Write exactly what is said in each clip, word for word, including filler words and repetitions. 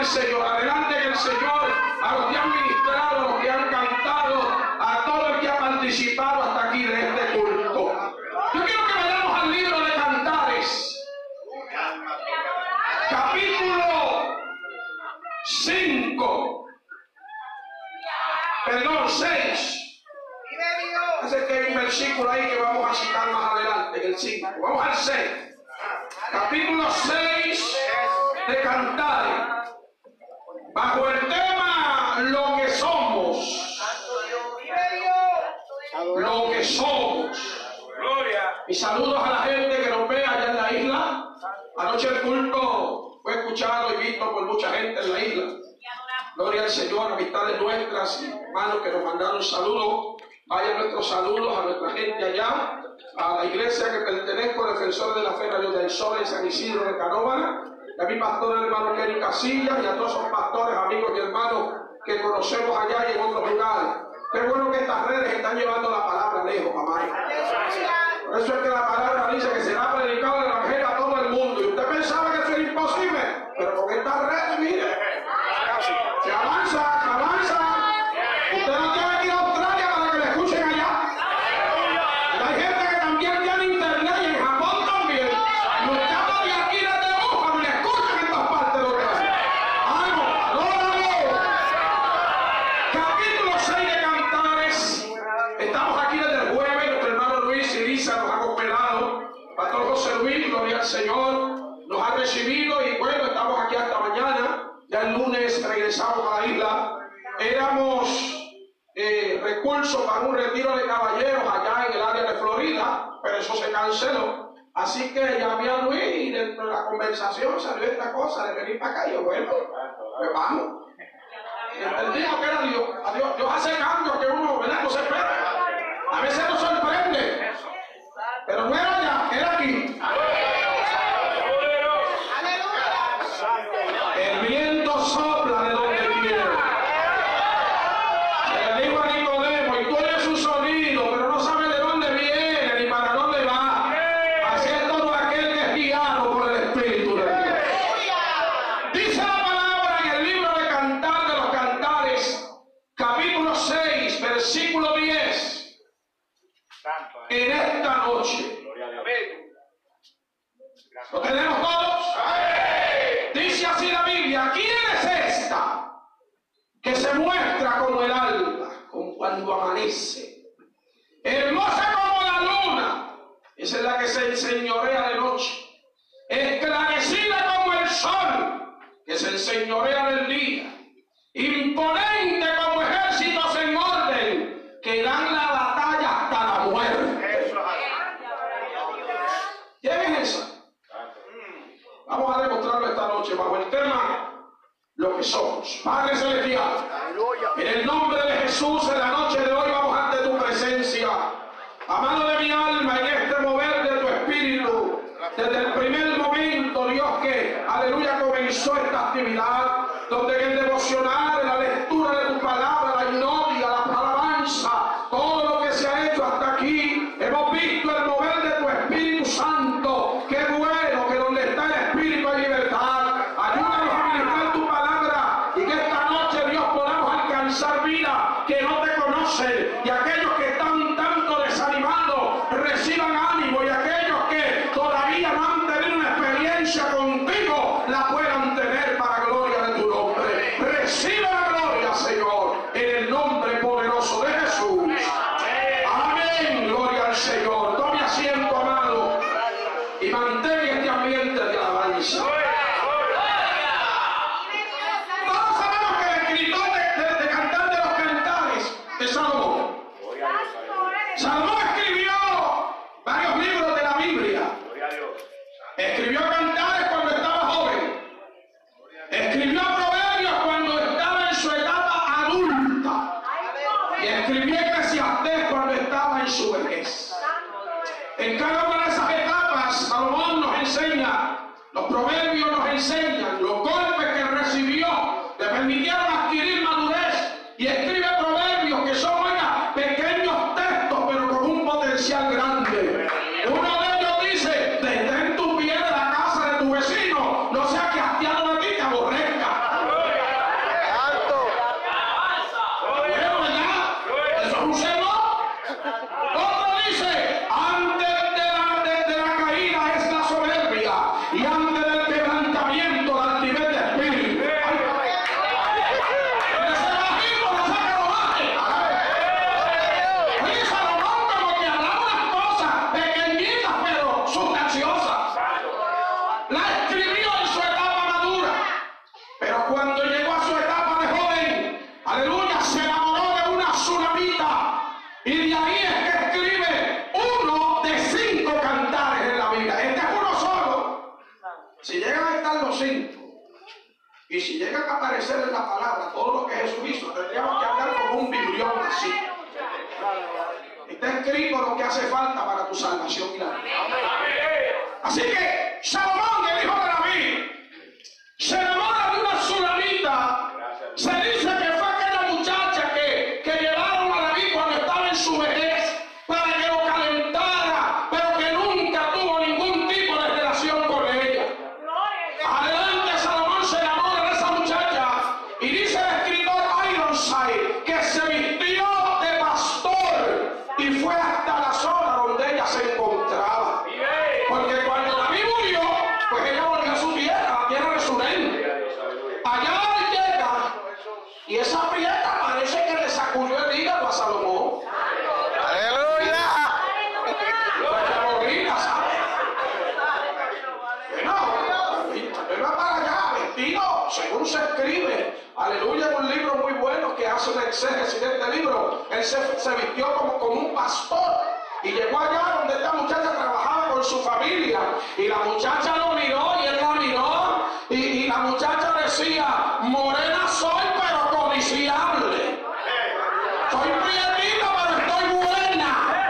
Señor. Adelante en el Señor. A los que han ministrado, a los que han cantado, a todo el que ha participado hasta aquí de este culto. Yo quiero que vayamos al libro de Cantares, capítulo cinco, perdón, seis. Así que hay un versículo ahí que vamos a citar más adelante, en el cinco. Vamos al seis. Capítulo seis de Cantares, bajo el tema lo que somos. Lo que somos. Y saludos a la gente que nos ve allá en la isla. Anoche el culto fue escuchado y visto por mucha gente en la isla. Gloria al Señor, amistades nuestras, hermanos que nos mandaron saludos. Vayan nuestros saludos a nuestra gente allá, a la iglesia que pertenezco, Defensores de la Fe Radio del Sol en San Isidro de Canóvana, y a mi pastor hermano Kenny Casillas y a todos esos pastores, amigos y hermanos que conocemos allá y en otros lugares. Qué bueno que estas redes están llevando la palabra lejos, amado. Por eso es que la palabra dice que será predicado el evangelio a todo el mundo. Y usted pensaba que eso era imposible, pero con estas redes, mire, se avanza, se avanza. Usted no tiene que ir a Australia para que le escuchen allá. Y hay gente que también tiene internet y en Japón también. Y usted habla de aquí desde Búfalo y le escuchan en todas partes de los países. ¡Algo! ¡Adóralo! Capítulo seis de Cantares. Estamos aquí desde el jueves. Nuestro hermano Luis y Lisa nos ha cooperado. Pastor José Luis, gloria al Señor, nos ha recibido y bueno, estamos aquí hasta mañana. Ya el lunes regresamos a la isla. Éramos eh, recursos para un retiro de caballeros allá en el área de Florida, pero eso se canceló. Así que llamé a Luis y dentro de la conversación salió esta cosa de venir para acá. Y yo, bueno, pues vamos. Entendimos que era Dios. A Dios. Dios hace cambios que uno, ¿verdad?, no se espera. A veces nos sorprende. Pero no era allá, era aquí. El viento sopla de donde quiere. Le digo a Nicodemo, y tú oyes su sonido, pero no sabes de dónde viene ni para dónde va. Así es todo aquel que es guiado por el Espíritu de Dios. Dice la palabra en el libro de Cantar de los Cantares, capítulo seis, versículo diez. En esta noche. ¿Lo tenemos todos? Dice así la Biblia: ¿quién es esta que se muestra como el alba, como cuando amanece? Hermosa como la luna, esa es la que se enseñorea de noche. Esclarecida como el sol, que se enseñorea del día. Imponente como ejércitos en orden, que dan la batalla hasta la muerte. ¿Quién es esa? Vamos a demostrarlo esta noche bajo el tema lo que somos. Padre Celestial, en el nombre de Jesús, en la noche de hoy vamos ante tu presencia. Amado de mi alma, en este mover de tu espíritu, desde el primer momento, Dios, que, aleluya, comenzó esta actividad, donde en el devocional, en la lectura de tu palabra, la hipnodia, la alabanza, todo lo que se ha hecho hasta aquí, hemos visto el mover de tu Espíritu Santo. Qué bueno que donde está el Espíritu hay libertad. Ayúdanos a ministrar tu palabra y que esta noche, Dios, podamos alcanzar vida que no te conocen, y aquellos que están tanto desanimados reciban ánimo, y aquellos que todavía no han tenido una experiencia contigo la puedan tener para gloria de tu nombre. Recibe la gloria, Señor, en el nombre poderoso de Jesús. Amén. Gloria al Señor. Tome asiento, amado, y mantenga este ambiente de alabanza. Todos sabemos que el escritor de, de, de Cantar de los Cantares es Salomón. Salomón escribió varios libros de la Biblia. Escribió Cantares cuando estaba joven. Escribió Proverbios cuando estaba en su etapa adulta. Y escribió Eclesiastés cuando estaba en su vejez. En cada una de esas etapas, Salomón nos enseña, los proverbios nos enseñan, los golpes que recibió le permitieron adquirir madurez, y escribe proverbios que son, oiga, pequeños textos, pero con un potencial grande. Uno de ellos dice: detén tu pie de la casa de tu vecino, no sea que hastiado de ti te aborrezca. Si llegan a estar los cinco, y si llegan a aparecer en la palabra todo lo que Jesús hizo, tendríamos que hablar como un biblión así. Está escrito lo que hace falta para tu salvación y la vida. Así que Salomón, el hijo de David, se enamora de una sulamita. Se dice que fue aquella muchacha que, que llevaron a David cuando estaba en su vejez para que lo calentara, pero que nunca tuvo ningún tipo de relación con ella. Adelante, Salomón se enamora de esa muchacha y dice el escritor Ironside que se vistió de pastor y fue hasta la zona donde ella se encontraba. Porque cuando David murió, pues ella volvió a su tierra, la tierra de su reino. Allá llega y esa prieta parece que le sacudió el hígado a Salomón. ¡Aleluya! Él va para allá vestido, según se escribe, aleluya, en un libro muy bueno que hace un exégesis de este libro. Él se, se vistió como, como un pastor y llegó allá donde esta muchacha trabajaba con su familia, y la muchacha lo miró y él la miró, y, y la muchacha decía: morena soy pero codiciable, soy prietita pero estoy buena.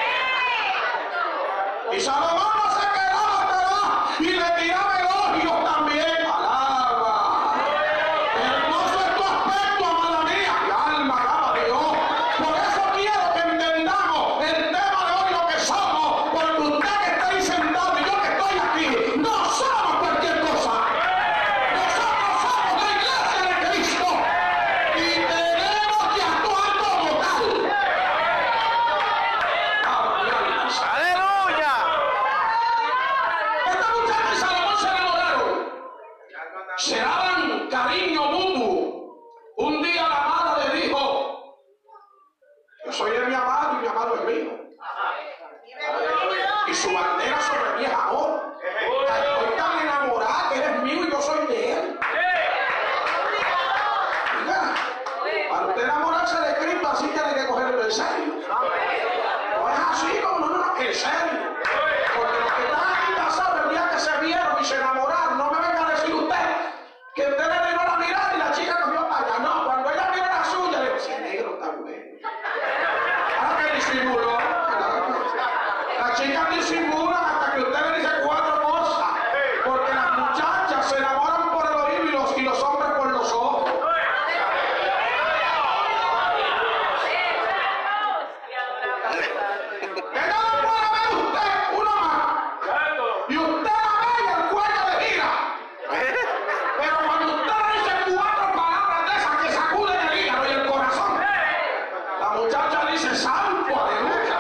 Y Salomón no se quedaba atrás y le tiraba elogios también. Alaba. Hermoso es tu aspecto, amada mía. Mi alma alaba a Dios. Por eso quiero que entendamos el tema de hoy, lo que somos. Porque usted que está ahí sentado y yo que estoy aquí, no somos cualquier cosa. Nosotros somos la iglesia de Cristo y tenemos que actuar como tal. ¡Aleluya! Esta muchacha y Salomón se enamoraron. Se daban cariño mutuo. Un día la amada le dijo: yo soy de mi amado y mi amado es mío. Y su bandera sobre mí es amor. Estoy tan enamorada que eres mío y yo soy de él. Mira, para usted enamorarse de Cristo, así tiene que cogerlo en serio. No es así como no, no, no, en serio. Porque los que están aquí pasados el día que se vieron y se enamoraron, no me venga a decir usted que usted le tiró la mirada y la chica cogió para allá. No, cuando ella miró la suya, le dijo: ese negro está bueno. Ahora que disimuló, la chica disimula hasta que usted le dice cuatro cosas. Porque las muchachas se enamoran por el oído y los, y los hombres por los ojos. Ella no puede ver usted una más y usted la ve y el cuello le gira. Pero cuando usted le dice cuatro palabras de esas que sacuden el hígado y el corazón, la muchacha dice: santo, aleluya.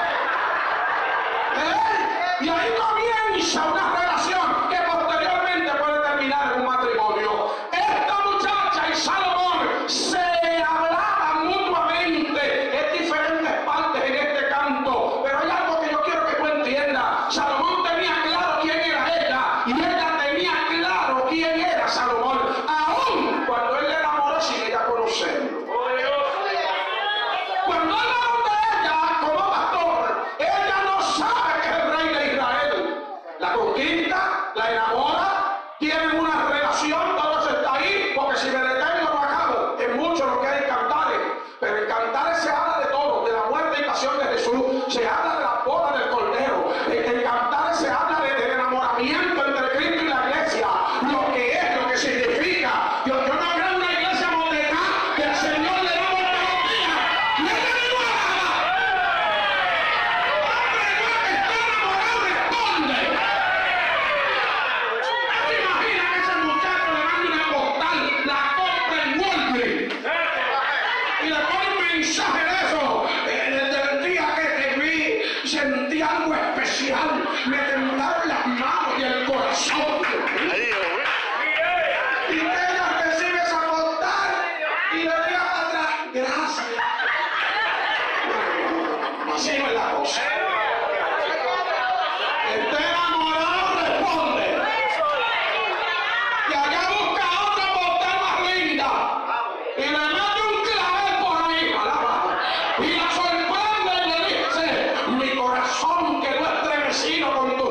¿Eh? Y ahí comienza una relación que posteriormente puede terminar en un matrimonio. Esta muchacha y Salomón se hablaban mutuamente en diferentes partes en este canto, pero hay algo que yo quiero que tú entiendas. Salomón tenía claro quién era ella y ella tenía claro quién era Salomón, aún cuando él le enamoró sin ella conocerlo. Cuando él habla de ella como pastor, ella no sabe que es el rey de Israel. La conquista, la enamora, tienen una relación, todo eso está ahí, porque si me detengo no acabo. Es mucho lo que hay en Cantares, pero en Cantares se habla de todo, de la muerte y pasión de Jesús, se habla de la boda del Cordero, en, en Cantares se habla de, del enamoramiento entre Cristo y la iglesia, lo que es, lo que significa. Yo, yo no creo en una iglesia moderna que el Señor le da vuelta a los días. ¡Le tenemos hombre, no que está enamorado, responde! ¿Te imaginas que ese muchacho le mande una postal, la compra en Walgreens y le pone un mensaje de eso? Eh, Desde el día que te vi sentí algo especial, me temblaron las manos y el corazón. Y que ella recibe esa postal y le diga para atrás: gracias. Así no es la cosa. Esté enamorado, responde. Y allá busca otra postal más linda y le mete un clavel por ahí, alaba, y la sorprende y le dice: mi corazón quedó estremecido con tu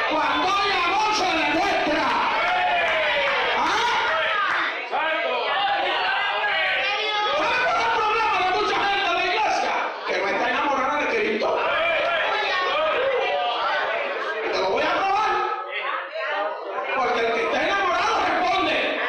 Cuando hay amor se demuestra. ¿Ah? ¿Sabe cuál es el problema de mucha gente de la iglesia? Que no está enamorada de Cristo. Y te lo voy a probar. Porque el que está enamorado responde.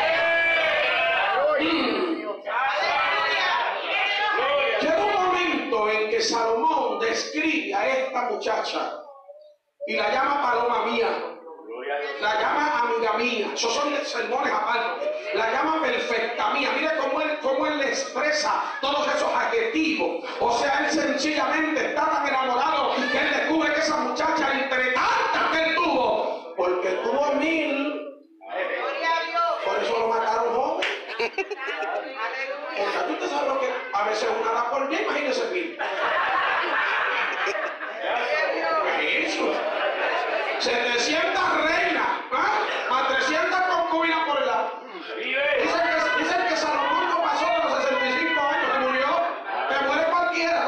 Llega un momento en que Salomón describe a esta muchacha y la llama paloma mía, la llama amiga mía. Esos son sermones aparte. La llama perfecta mía. Mire cómo él, cómo él le expresa todos esos adjetivos. O sea, él sencillamente está tan enamorado que él descubre que esa muchacha, entre tantas que él tuvo, porque tuvo mil, por eso lo mataron joven. Porque tú te sabes lo que a veces una da por día, imagínese mil. Eso. setecientas reinas, ¿ah? A trescientas concubinas por el lado. Dicen que, dicen que Salomón no pasó de los sesenta y cinco años, que murió. Te muere cualquiera.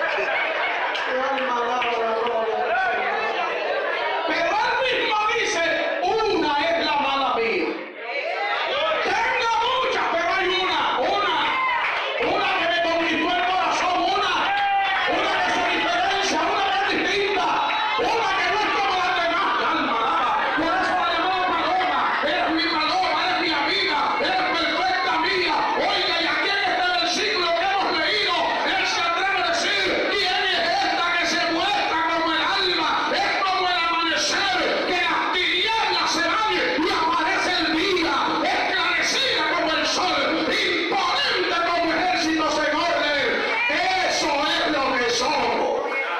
Pero él mismo dice, una es la mala mía. Tengo muchas, pero hay una, una, una que me conquistó el corazón, una, una que se diferencia, una que es distinta, una que no es como las demás. Calma, nada. Por eso la llamó paloma. Eres mi paloma, eres mi amiga, eres perfecta mía. Oiga, y aquí en este versículo que hemos leído, él se atreve a decir, ¿quién es esta que se muestra como el alma? Es como el amanecer, que las tinieblas se van y aparece el día, esclarecida como el sol, imponente como ejércitos en orden. Eso es lo que somos.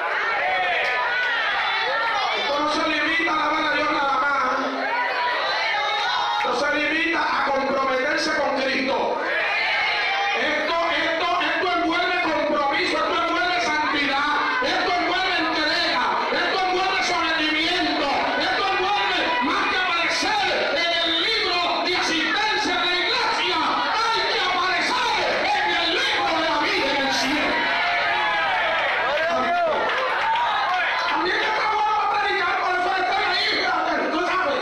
Esto no se limita a alabar a Dios nada más. Esto se limita a comprometerse con Cristo. Esto, esto, esto envuelve compromiso, esto envuelve santidad, esto envuelve entrega, esto envuelve sometimiento, esto envuelve más que aparecer en el libro de asistencia de la iglesia, hay que aparecer en el libro de la vida en el cielo. También que está bueno para predicar, por eso están ahí, fíjate, tú sabes.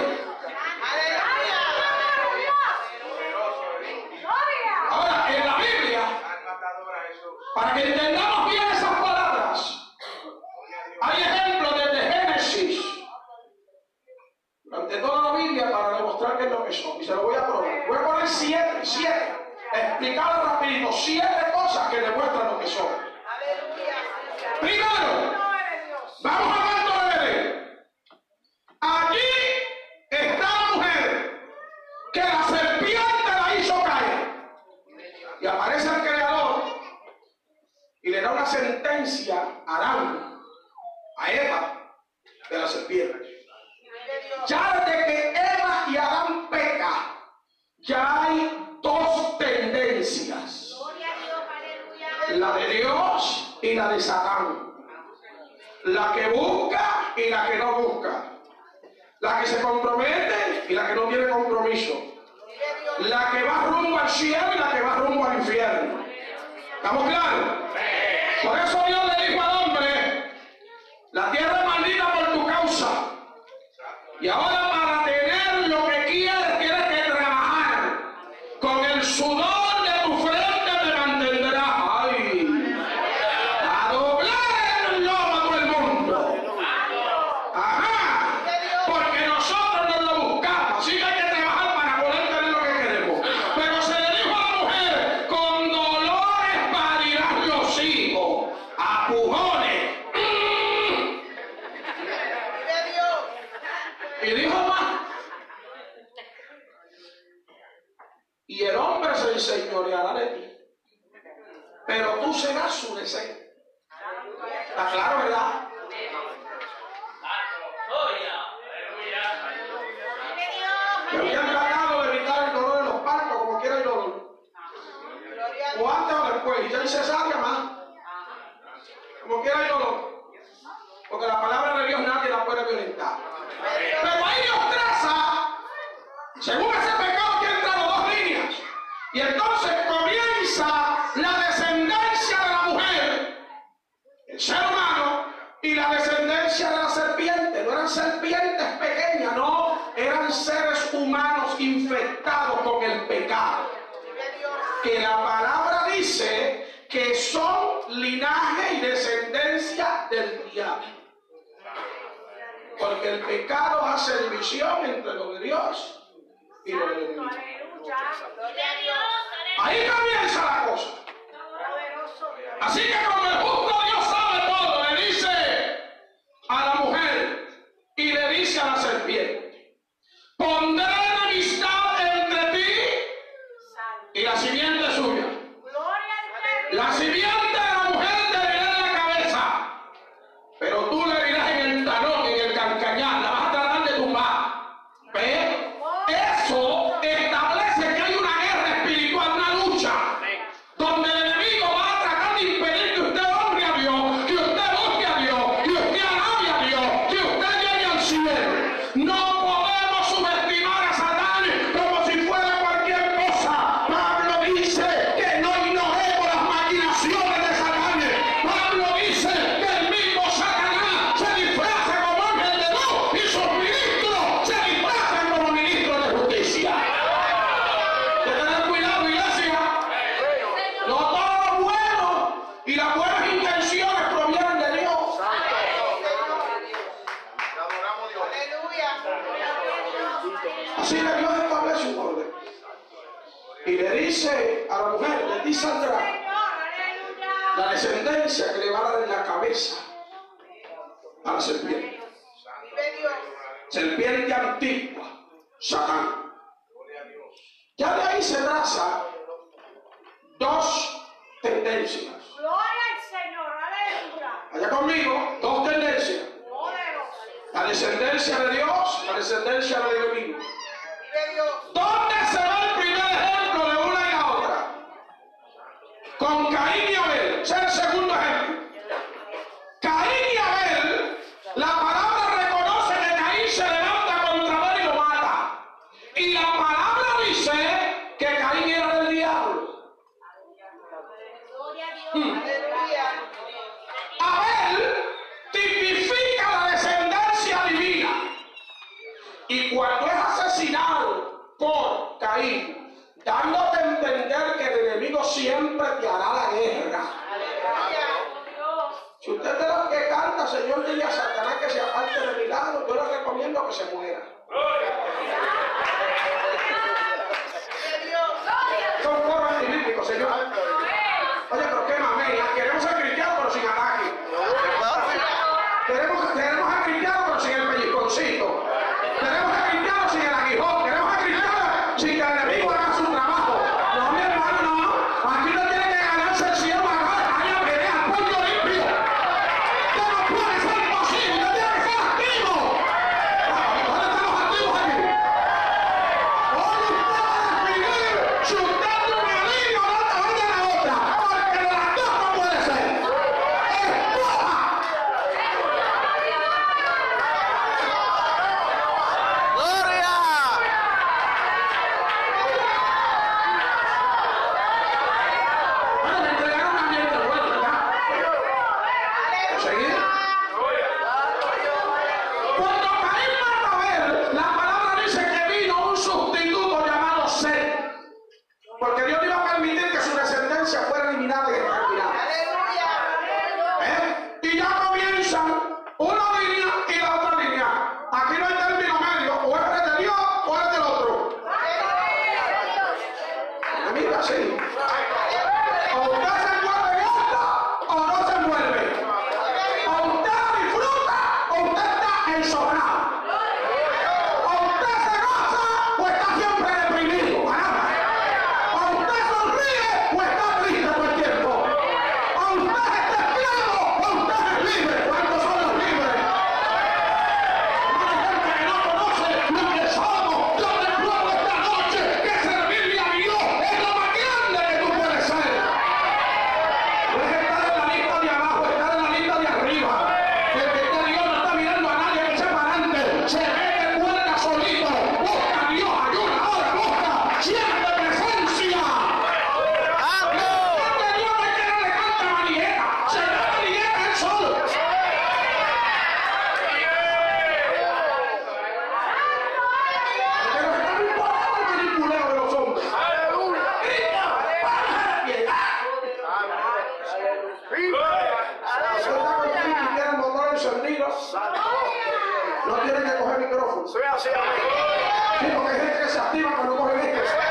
Ahora, en la Biblia, para que entendamos bien esas palabras, hay ejemplos desde Génesis, durante toda la Biblia, para demostrar qué es lo que son. Y se lo voy a probar. Voy a poner siete, siete, explicarlo rapidito, siete cosas que demuestran lo que son. Primero, vamos a ver todo el Edén. Aquí está la mujer que la serpiente la hizo caer. Y aparece el Creador y le da una sentencia a Adán, a Eva, de la serpiente. Ya desde que Eva y Adán pecan, ya hay dos tendencias: la de Dios y la de Satán, la que busca y la que no busca, la que se compromete y la que no tiene compromiso, la que va rumbo al cielo y la que va rumbo al infierno. ¿Estamos claros? Por eso Dios le dijo al hombre, la tierra es maldita por tu causa, y ahora para tener lo que quieres tienes que trabajar. Con el sudor de tu frente te mantendrás. ¡Ay! A doblar el lomo a todo el mundo. ¡Ajá! Porque nosotros no lo buscamos, así que hay que trabajar para poder tener lo que queremos. Pero se le dijo a la mujer, con dolores parirás los hijos, a pujones. Y dijo más. Y el hombre se enseñoreará de ti, pero tú serás su deseo. ¿Está claro, verdad? Que habían tratado de evitar el dolor en los partos, como quiera el dolor. O antes o después, y ya hay cesárea más. Como quiera el dolor. Porque la palabra de Dios nadie la puede violentar. Pero ahí Dios traza, según ese pecado, que entra en dos líneas. Y entonces comienza la descendencia de la mujer, el ser humano, y la descendencia de la serpiente. No eran serpientes que la palabra dice que son linaje y descendencia del diablo. Porque el pecado hace división entre lo de Dios y lo del enemigo. Ahí comienza la cosa. Así que como el justo Dios sabe todo, le dice a la mujer y le dice a la serpiente: pondré enemistad entre ti y la simiente suya. La simiente de la mujer te herirá en la cabeza, pero tú le herirás en el talón, en el calcañar, la vas a tratar de tumbar. ¿Ves? Eso establece que hay una guerra espiritual, una lucha, donde el enemigo va a tratar de impedir que usted honre a Dios, que usted busque a Dios, que usted alabe a Dios, que usted llegue al cielo. No podemos subestimar a Satán como si fuera cualquier cosa. Pablo dice que no ignoremos las maquinaciones de Satán. Pablo dice que el mismo Satanás se disfraza como ángel de luz y sus ministros se disfrazan como ministros de justicia. Hay que tener cuidado, iglesia. No todo lo bueno y las buenas intenciones provienen de Dios. Así que Dios establece un orden. Y le dice a la mujer, de ti saldrá la descendencia que le va a dar en la cabeza a la serpiente. Serpiente antigua, Satán. Ya de ahí se traza dos tendencias. Allá conmigo, dos tendencias. La descendencia de Dios, la descendencia del enemigo. ¿Dónde se ve el primer ejemplo de una y la otra? Con Caín y Abel. Ese es el segundo ejemplo. Caín y Abel, la palabra reconoce que Caín se levanta contra Abel y lo mata. Y la palabra dice que Caín era del diablo. Hmm. Abel tipifica la descendencia divina. Y cuando es asesinado por Caín, dándote a entender que el enemigo siempre te hará la guerra. Si usted es de los que canta, Señor, dile a Satanás que se aparte de mi lado, yo le recomiendo que se muera. Son coros antilípicos, Señor. Oye, pero qué mamea. Queremos ser cristianos, pero sin ataque. Queremos, queremos ser cristianos, pero sin el pellizconcito. Queremos ser cristianos sin el aguijón. Queremos ser cristianos sin que el enemigo haga su trabajo. No, mi hermano, no. Aquí no tiene que ganarse el cielo acá. Hay una pelea al puño limpio. Usted no puede ser posible. Usted tiene que ser activo. ¿Dónde están los activos aquí? Hoy usted va a decidir si usted es una línea o no te vaya a la otra. Porque de las dos no puede ser. ¡Escoja! ¡Gloria! Bueno, me entregaron a mí el vuelta, ¿verdad? ¿Seguir? Cuando Caín mata a Abel, la palabra dice que vino un sustituto llamado Set. Porque Dios no iba a permitir que su descendencia fuera eliminada y exterminada. ¿Eh? Y ya comienzan una línea y la otra línea. Aquí no hay término medio, o eres de Dios o eres del otro. Amiga, sí. O usted se envuelve en esta o no se envuelve. O usted la disfruta o usted está ensombrado. O usted se goza o está siempre deprimido. Caramba. O usted sonríe o está triste todo el tiempo. O usted está esclavo o usted es libre. ¿Cuántos son los libres? Hay gente que no conoce lo que somos. Yo recuerdo esta noche que servirle a Dios es lo más grande que tú puedes ser. No es estar en la lista de abajo, estar en la lista de arriba. El que está Dios no está mirando a nadie que se para adelante. Se coge el micrófono. Soy así, amén. Sí, porque hay gente que se activa cuando coge el micrófono.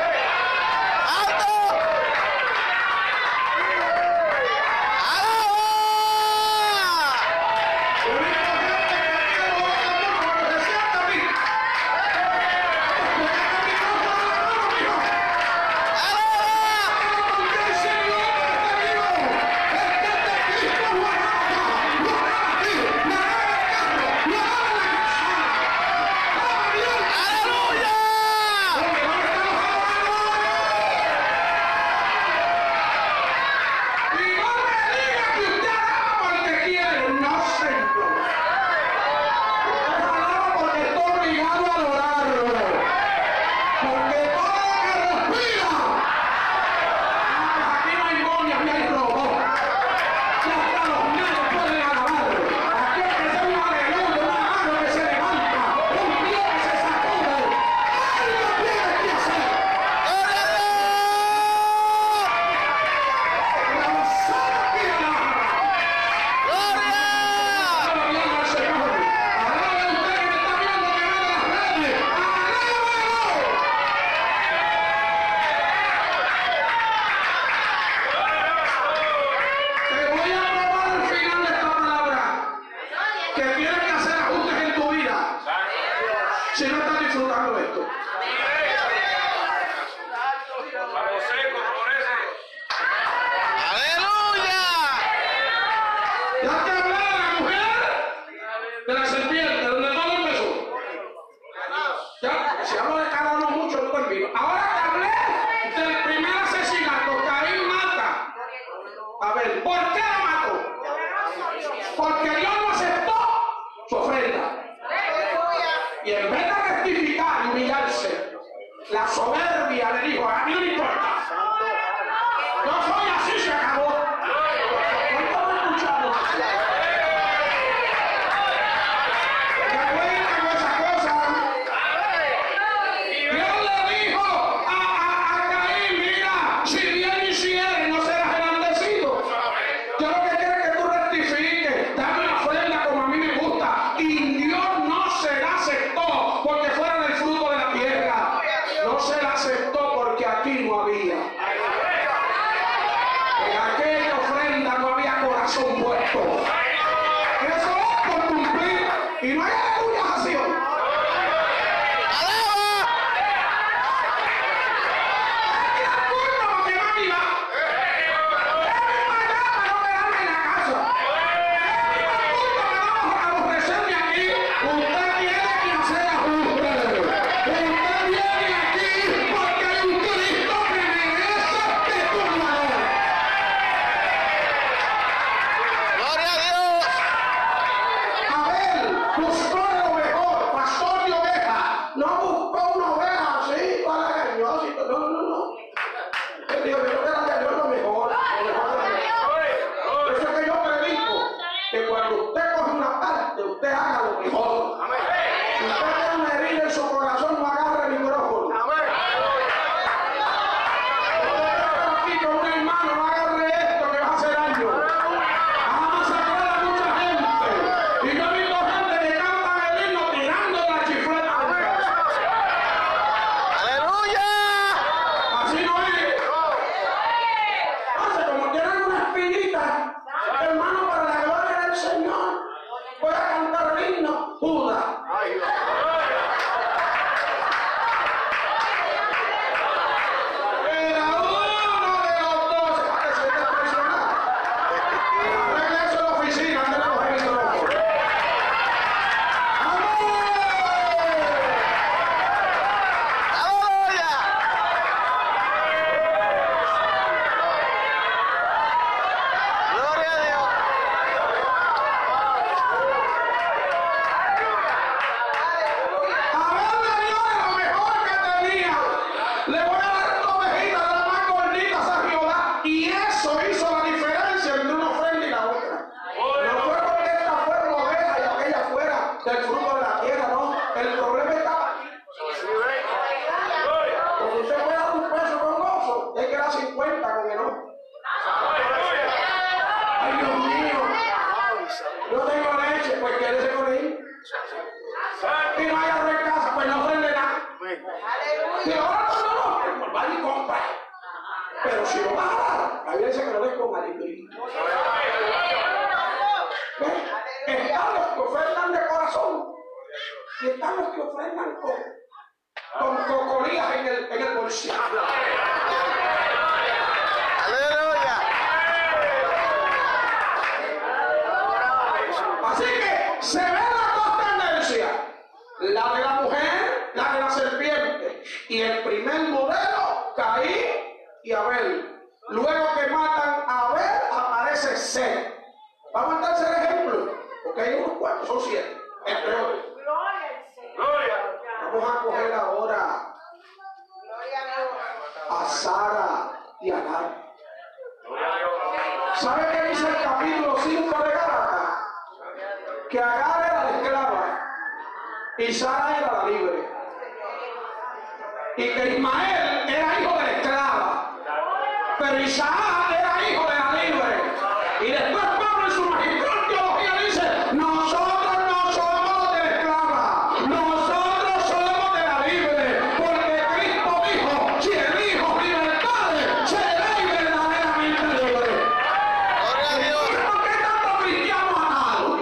La soberbia le dijo, a mí no me importa. Yo soy así, se acabó. ¿Cuánto me escuchamos? ¿Se cuenta con esa cosa? Dios le dijo a, a, a Caín, mira, si bien hicieres, no serás enaltecido. Yo lo que quiero es que tú rectifiques, dame una ofrenda como a mí me gusta. Y Dios no se la aceptó porque fuera del fruto de la tierra. No se la aceptó porque aquí no había. En aquella ofrenda no había corazón puesto. Eso es por cumplir. Y no hay aleluya así hoy. y no hay arroz en casa, pues no ofrende nada. Si ahora no, no, no, vaya y compra. Pero si no vas a dar, la Biblia dice que no des con alegría. Están los que ofrendan de corazón y están los que ofrendan con, con cocolías en el, en el bolsillo. Aleluya. Así que se ve las dos tendencias, la de la mujer, la de la serpiente, y el primer modelo, Caín y Abel. Luego que matan a Abel, aparece Set. Vamos a darse ejemplo, porque hay unos cuantos, son siete, entre otros. Vamos a coger ahora a Sara y a Agar. ¿Sabe qué dice el capítulo cinco de Gálatas? Que Agar era la esclava y Sara era la libre. Y que Ismael era hijo de la esclava, pero Isaac era hijo de la libre. Y después Pablo en su magistral teología dice, nosotros no somos de la esclava, nosotros somos de la libre, porque Cristo dijo, si elijo libertades, seré verdaderamente libre. ¿Por qué tantos cristianos atados?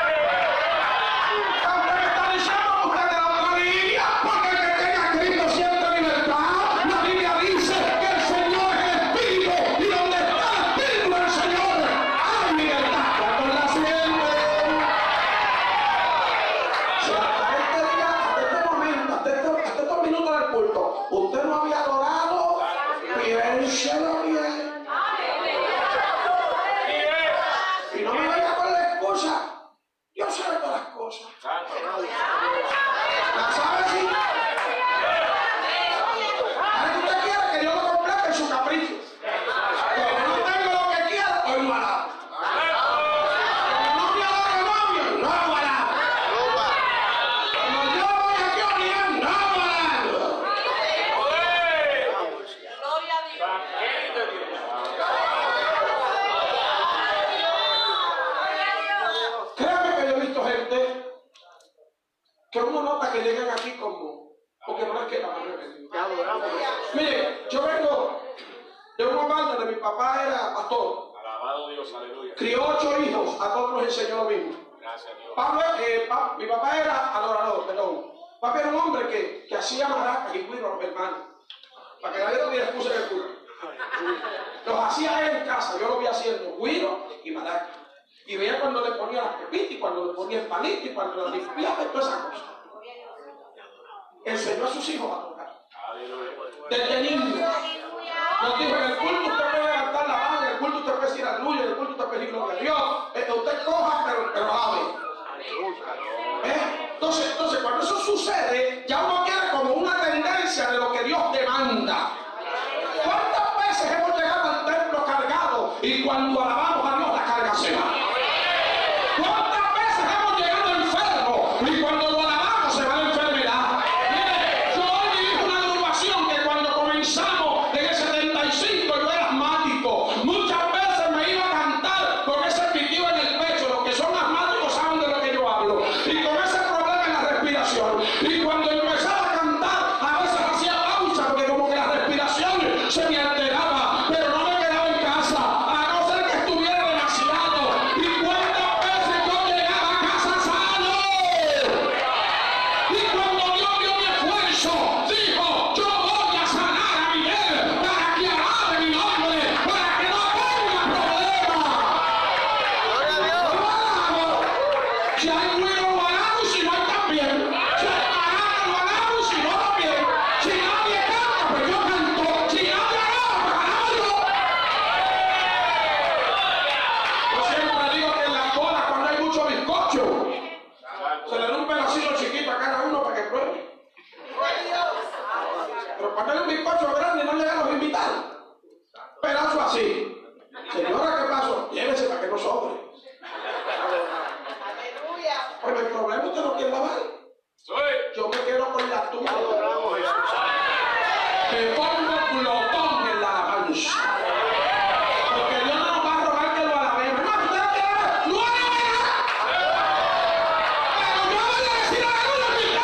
Usted me está diciendo usted de la otra línea, porque el que tenga a Cristo siente libertad. La Biblia dice que el Señor es el Espíritu, y donde está el Espíritu del Señor hay libertad. ¿Cuántos la sienten? Si hasta este día, hasta este momento, hasta, este, hasta estos minutos del culto, usted no había adorado, piénselo bien. Y no me vaya con la excusa. Dios sabe todas las cosas. ¿La sabe sí? Ahora que usted quiere que Dios lo complete en su capricho. Como no tengo lo que quiero, hoy no alabo. Como no quiero novio, no alabo. Como yo voy aquí a orar, no alabo. Créame que yo he visto gente que uno nota que llegan aquí como porque no les queda más remedio. Mire, yo vengo de un hogar donde mi papá era pastor. Alabado Dios, aleluya. Crió ocho hijos, a todos nos enseñó lo mismo. Gracias Dios. Pablo, eh, pa, mi papá era adorador, perdón. Papá era un hombre que, que hacía maracas y cuiro a los hermanos, para que nadie tuviera excusa en el culto. Los hacía él en casa, yo lo vi haciendo cuiro y maracas. Y veía cuando le ponía las pepitas y cuando le ponía el panito y cuando las limpiaba y todas esas cosas. Enseñó a sus hijos a tocar. Aleluya. Desde niños. Nos dijo, en el culto usted puede levantar la mano, en el culto usted puede decir aleluya, en el culto usted puede decir gloria a Dios. Eh, usted coja, pero, pero ave. ¿Eh? Entonces, entonces, cuando eso sucede, ya uno quiere como una tendencia de lo que Dios demanda. ¿Cuántas veces hemos llegado al templo cargado y cuando alabamos a Dios la carga se va? ¿Cuántas veces hemos llegado enfermos y cuando lo alabamos se va la enfermedad? Mire, yo hoy dirige una agrupación que cuando comenzamos en el setenta y cinco yo era asmático. Muchas veces me iba a cantar con ese pitido en el pecho. Los que son asmáticos saben de lo que yo hablo. Y con ese problema en la respiración. Y cuando empezaba a cantar, a veces hacía pausa porque como que la respiración se me alteraba. Pero no me quedaba en casa, a no ser que estuviera demasiado. ¿Y cuántas veces yo llegaba a casa sano? Y cuando Dios vio mi esfuerzo, dijo, yo voy a sanar a Miguel para que alabe mi nombre, para que no tenga problema. Lo alabo. Si hay ruido lo alabo y si no hay también. Si hay maraca lo alabo y si no también. Si nadie canta, pues yo canto. Si nadie alaba, pues alabo yo. Yo siempre digo que en la cola cuando hay mucho bizcocho, se le da un pedacito chiquito a cada uno para que pruebe. Pero cuando hay un bizcocho grande no llegan los invitados. Pedazo así. Señora, ¿qué pasó? Llévese para que no sobre. Pero el problema usted no quiere lavar. Yo me quedo con la tumba. Me pongo glotón en la alabanza. Porque Dios no nos va a rogar que lo alabemos. No, usted no quiere alabar. ¡Lo alabará! Pero yo voy a decir aleluya en mi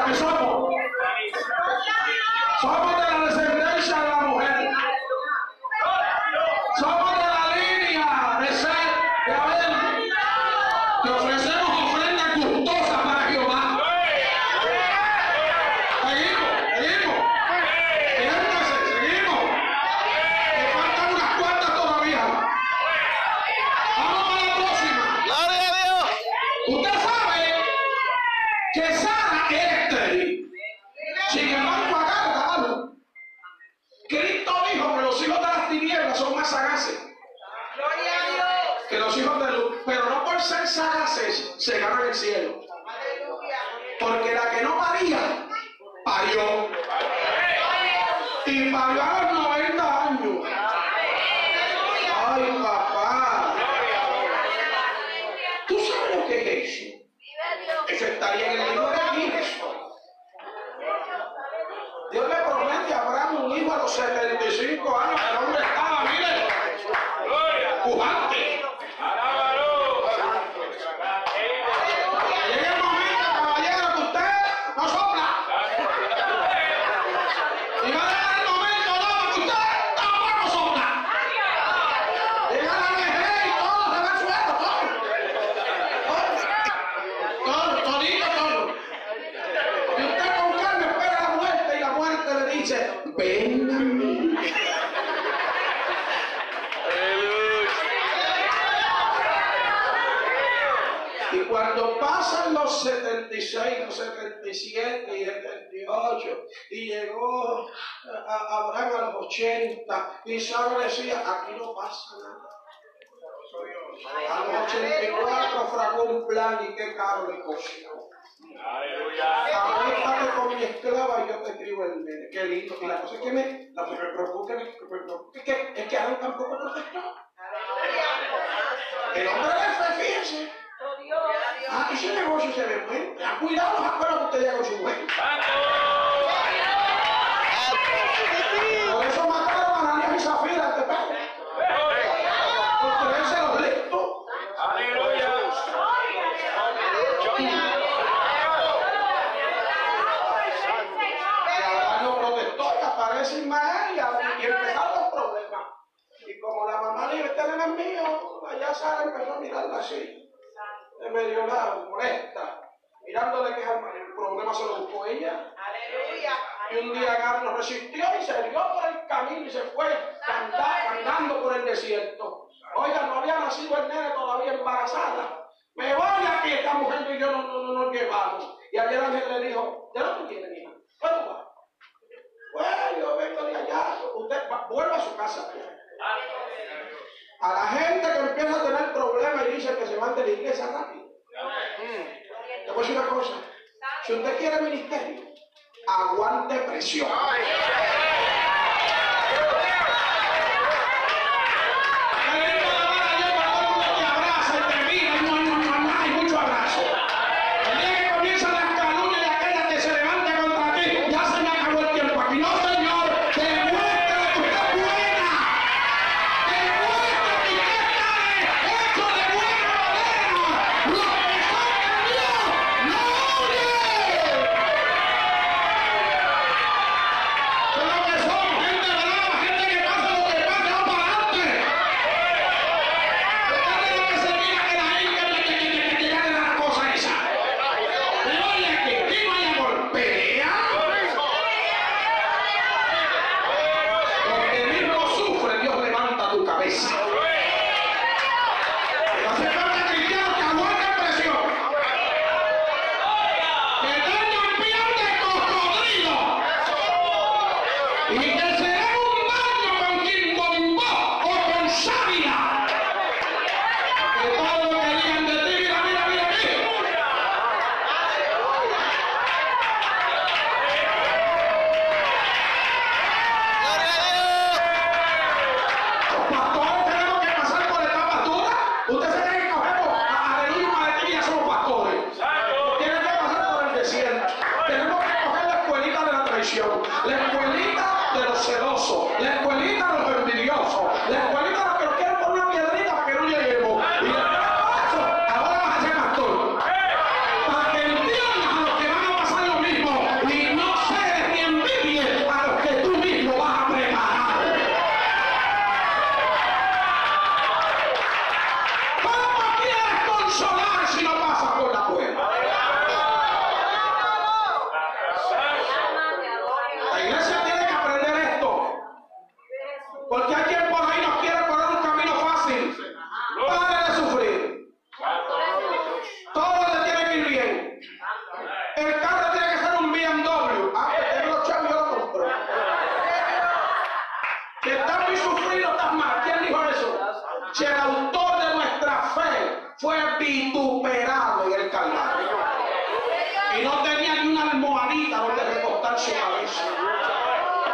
que somos. Somos de la descendencia de la mujer. Somos de la línea de Seth, de Abel. Que ofrecemos ofrendas gustosas para Jehová. Seguimos, seguimos. Siéntese, seguimos. Me faltan unas cuantas todavía. Vamos a la próxima. Gloria a Dios. Usted sabe que Sara era estéril. Sin embargo, acá, caballo, Cristo dijo que los hijos de las tinieblas son más sagaces que los hijos de luz, pero no por ser sagaces se ganan el cielo. Porque la que no paría, parió. Y parió a los noventa años. Ay, papá. ¿Tú sabes lo que es eso? Eso estaría en el libro de Guinness. Dios le promete a Abraham un hijo a los setenta y cinco años. El hombre estaba, mire, pujante. Llega el momento, caballero, que usted no sopla. Y va a llegar el momento, no, que usted tampoco sopla. Llega la vejez y todo se va al suelo, todo. Todo, todito, todo. Y usted con calma espera la muerte y la muerte le dice, ven a mí. Y cuando pasan los setenta y seis, los setenta y siete y setenta y ocho, y llegó a, a Abraham a los ochenta, y Sara decía, aquí no pasa nada. A los ochenta y cuatro fragó un plan y qué caro le costó. Acuéstate con mi esclava y yo te escribo el nene. Qué lindo. Y la cosa es que me, la que me preocupa, me preocupa es que, es que Adán tampoco protestó. El hombre de fe, fíjense. Ah, y ese negocio se ve bueno. Ten cuidado los acuerdos que usted llega con su mujer. Por eso mataron a Ananías y Zafira este perro. Por creerse los listos. Aleluya. Y ahora no protestó y aparece Ismael y, y empezaron los problemas. Y como la mamá le dijo, este nene es mío, allá Sara empezó a mirarla así. De medio lado, molesta, mirándole que el problema se lo buscó ella. Aleluya. Y un día Agar no resistió y se dio por el camino y se fue andando por el desierto. Oiga, no había nacido el nene todavía embarazada. Me voy aquí, esta mujer y yo no, no, no nos llevamos. Y ayer el ángel le dijo, ¿de dónde viene, hija? ¿Dónde va? Bueno, yo vengo de allá. Usted va, vuelva a su casa. A la gente que empieza a tener problemas y dice que se va de la iglesia rápido. Te voy a decir una cosa. Si usted quiere ministerio, aguante presión. Lo que somos, gente brava, gente que pasa lo que pasa.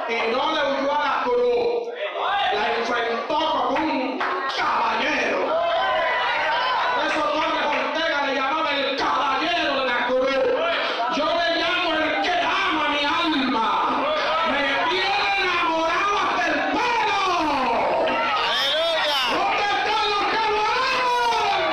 y no le huyó a la cruz, la enfrentó como un caballero. Por eso Torres Ortega le llamaba el caballero de la cruz. Yo le llamo el que ama mi alma. Me tiene enamorado hasta el pelo. Aleluya. ¿Dónde están los que lo aman?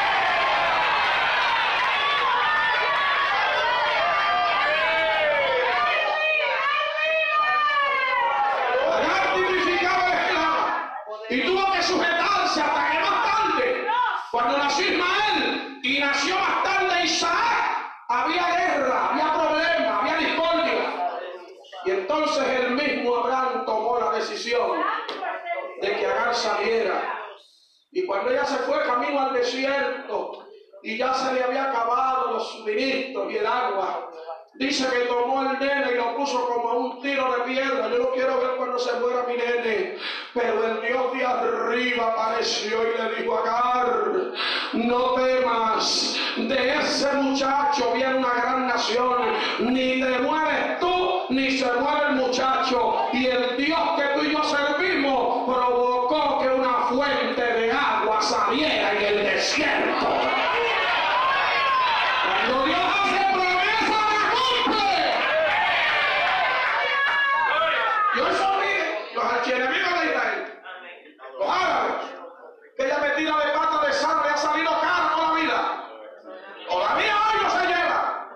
Agar tipificaba la esclava y tuvo que sujetarse hasta que más tarde, cuando nació Ismael y nació más tarde Isaac, había guerra, había problemas, había discordia. Y entonces el mismo Abraham tomó la decisión de que Agar saliera. Y cuando ella se fue camino al desierto y ya se le había acabado los suministros y el agua, dice que tomó el nene y lo puso como a un tiro de piedra. Yo no quiero ver cuando se muera mi nene. Pero el Dios de arriba apareció y le dijo: Agar, no temas, de ese muchacho viene una gran nación. Ni te mueres tú, ni se muere el muchacho. Y el Dios que tú y yo servimos provocó que una fuente de agua saliera en el desierto. Cuando Dios hace promesa, la cumple. Y hoy son los archienemigos de Israel, los árabes, que ella metida de pata de sal le ha salido cara toda la vida. Todavía hoy no se lleva.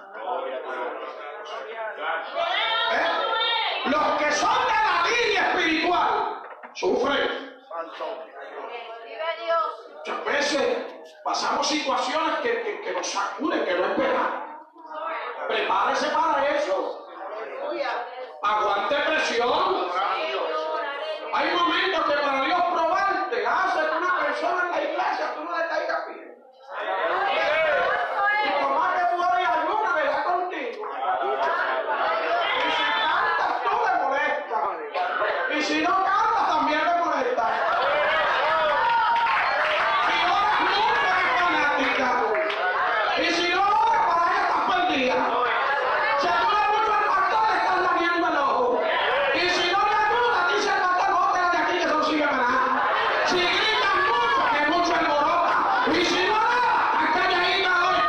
¿Eh? Los que son de la línea espiritual sufren. Muchas veces pasamos situaciones que, que, que nos sacuden, que no esperamos. Prepárese para eso. Aguante presión. Hay momentos que para Dios probarte hace que una persona en la iglesia tú no le caigas bien. Y por más que tú ores ayuna, le da contigo. Y si cantas tú le molesta. Y si no cantas también le molesta. Si oras mucho eres fanática. Y si no oras, para ella estás perdida. Si ayudas mucho al pastor, le estás dañando el ojo. Y si no le ayudas, dice el pastor: bótela de aquí que se lo sigue ganando. Si gritas mucho, que mucho alborota. Y si no nada, estás calladita hoy.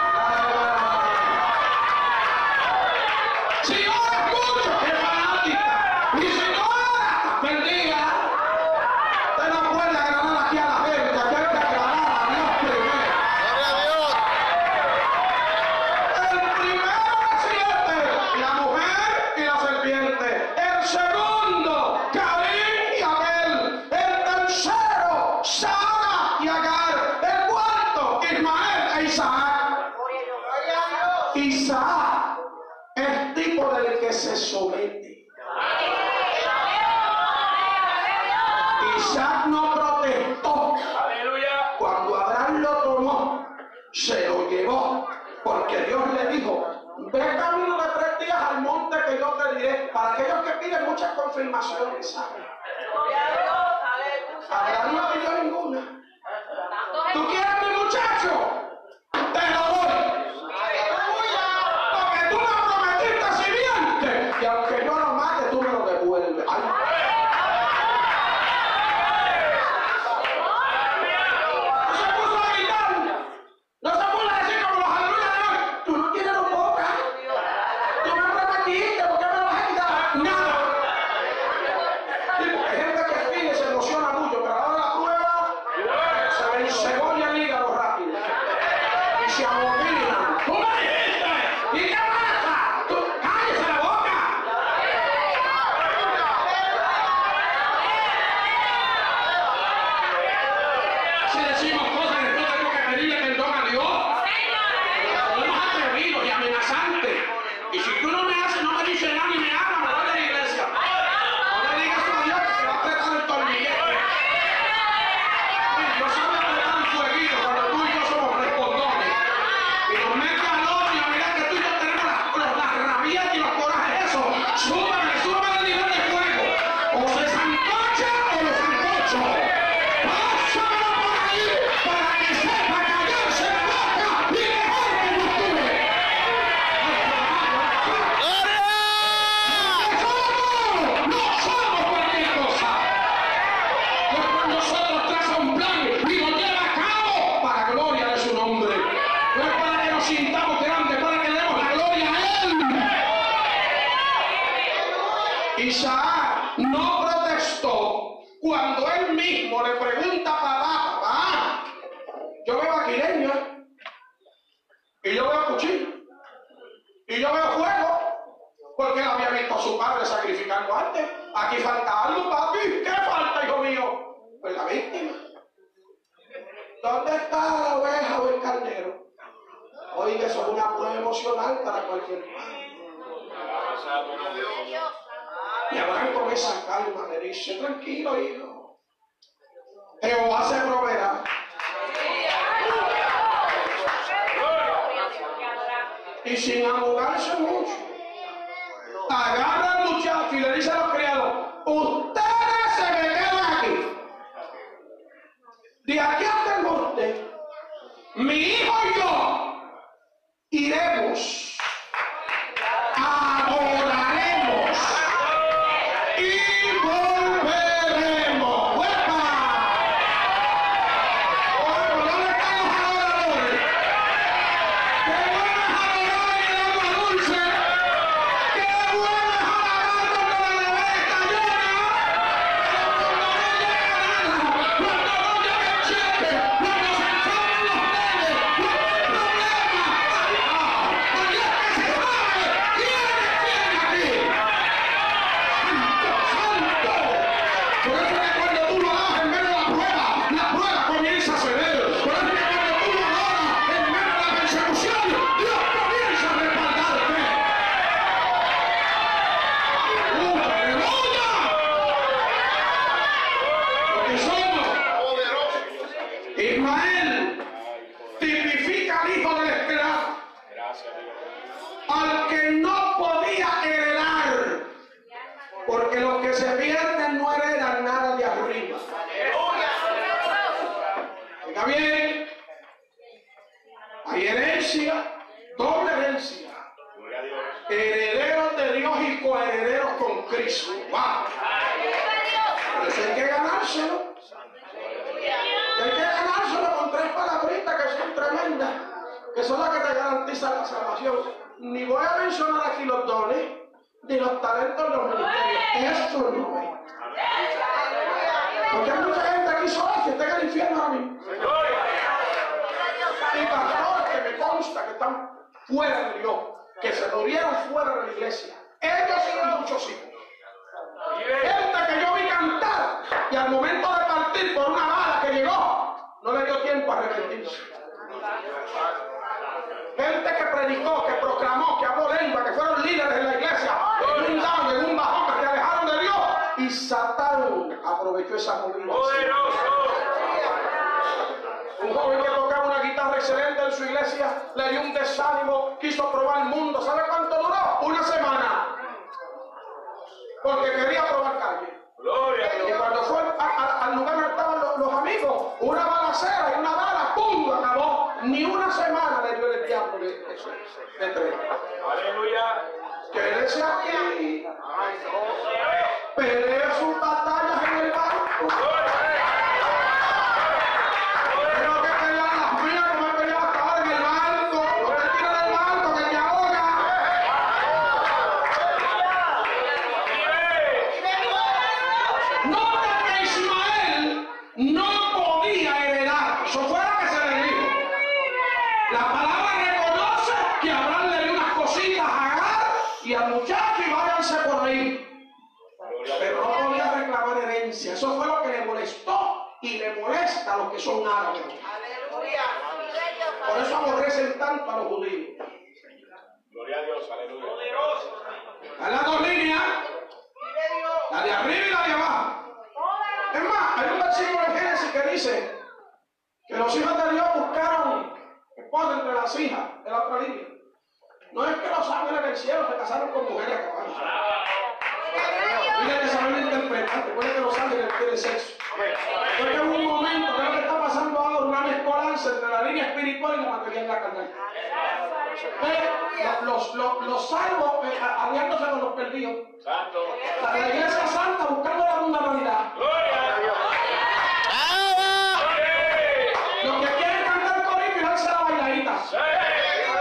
Si oras mucho, que fanática. Y si no oras, estás perdida. Usted no puede agradar aquí a la gente, aquí hay que agradar a Dios primero. Gloria a Dios. El primero es siete, la mujer y la serpiente. El segundo, Caín y Abel. El tercero, Sara y Agar. El cuarto, Ismael e Isaac. Isaac es tipo del que se somete. Isaac no protestó. Aleluya. Cuando Abraham lo tomó, se lo llevó, porque Dios le dijo: ve camino de tres días al monte que yo te diré. Para aquellos que piden muchas confirmaciones, ¿sabes? Abraham no pidió ninguna. ¿Tú quieres mi muchacho? Te lo doy. Porque tú me prometiste simiente, y aunque yo lo mate, tú me lo devuelves. Ay. No se puso a gritar, no se puso a decir como los aleluya de hoy: tú no tienes dos bocas, tú me prometiste, ¿por qué me lo vas a quitar? Nada. Sí, porque hay gente que pide, se emociona mucho, pero ahora la prueba se le encebolla el hígado rápido y se abominan. ¡Tú me dijiste! ¿Y qué pasa? ¡Tú cállese la boca! Si decimos cosas que después tenemos que pedirle perdón a Dios, somos atrevidos y amenazantes. Y si tú no me haces, no me dices nada ni me hablas, me voy de la iglesia. No le digas a Dios que se va a apretar el tornillete. Dios sabe apretar el fueguito cuando tú y yo somos respondones. Y nos mete nos sintamos grandes, para que le demos la gloria a Él. Isaac no protestó cuando él mismo le pregunta a papá, papá, yo veo aquí leña, y yo veo cuchillo, y yo veo fuego, porque él había visto a su padre sacrificando antes. Aquí falta algo, papi. ¿Qué falta, hijo mío? Pues la víctima. ¿Dónde está la oveja o el carnero? Oiga, eso es una prueba emocional para cualquier padre. Y Abraham con esa calma le dice, tranquilo, hijo, Jehová se proveerá. Y sin amogarse mucho, agarra al muchacho y le dice a los criados, ustedes se me quedan aquí. De aquí hasta el norte, mi hijo y yo iremos, adoraremos y volveremos. ¡Uepa! ¡Oh, ¿dónde están los adoradores? ¡Qué bueno es adorar en el agua dulce! ¡Qué bueno es adorar cuando la nevera está llena! Pero cuando no llega nada, cuando no llega el cheque, cuando se enferman los nenes, cuando hay problemas, ¡ay, Dios! ¡Porque es que se sabe quién es quién aquí! ¡Santo, santo! Por eso es que cuando tú lo hagas en medio de la prueba, la prueba comienza a ceder. Por eso es que cuando tú lo adoras en medio de la persecución, Dios comienza a respaldarte. ¡Uh, aleluya! Porque somos. Ismael tipifica al hijo del esclavo, Gracias, Dios. al que no podía heredar, porque los que se pierden no heredan nada de arriba. Oiga bien, hay herencia, doble herencia, Gloria a Dios. herederos de Dios y coherederos con Cristo. ¡Wow! Por eso hay que ganárselo. Y hay que ganárselo con tres palabritas que son tremendas, que son las que te garantizan la salvación. Ni voy a mencionar aquí los dones, ni los talentos de los ministerios. Eso no es. Porque hay mucha gente aquí sola que está en el infierno ahora mismo. Y pastores que me consta que están fuera de Dios, que se murieron fuera de la iglesia. Ellos y muchos hijos. Gente que yo vi cantar y al momento de partir por una bala que llegó, no le dio tiempo a arrepentirse. Gente que predicó, que proclamó, que habló lengua, que fueron líderes de la iglesia, en un down, en un bajón, que se alejaron de Dios, y Satán aprovechó esa movida. Un joven que tocaba una guitarra excelente en su iglesia le dio un desánimo, quiso probar el mundo. ¿Sabe cuánto duró? Una semana. Porque quería probar calle. Y cuando fue a- a- al lugar donde estaban los, los amigos, una balacera y una bala, ¡pum! Acabó. Ni una semana le dio el diablo de, de, de tren. Aleluya. Quédese aquí. Pelee sus batallas en el barco. Pero que pelear las mías, no me peleaba hasta en el barco. No te tires del barco, que te ahoga. Nota que Ismael no podía heredar. Eso fue lo que se le dijo. La palabra reconoce que Abraham le dio unas cositas a Agar y al muchacho y váyanse por ahí. Pero no podía reclamar herencia. Eso fue lo que le molestó y le molesta a los que son árabes. Por eso aborrecen tanto a los judíos. Gloria a Dios. Aleluya. Hay las dos líneas, la de arriba y la de abajo. Es más, hay un versículo en Génesis que dice que los hijos de Dios buscaron esposa entre las hijas de la otra línea. No es que los ángeles del cielo se casaron con mujeres capaces. Miren que saben interpretar, recuerden que los ángeles tienen sexo. Porque en un momento que lo que está pasando ahora, una mezcolanza entre la línea espiritual y la material de la carnal. Eh, Los, los, los salvos eh, aliándose con los perdidos. Santo. La, la iglesia santa buscando la mundanalidad. Gloria a Dios. ¡Alaba! Los que quieren cantar corito y darse la bailadita. Sí.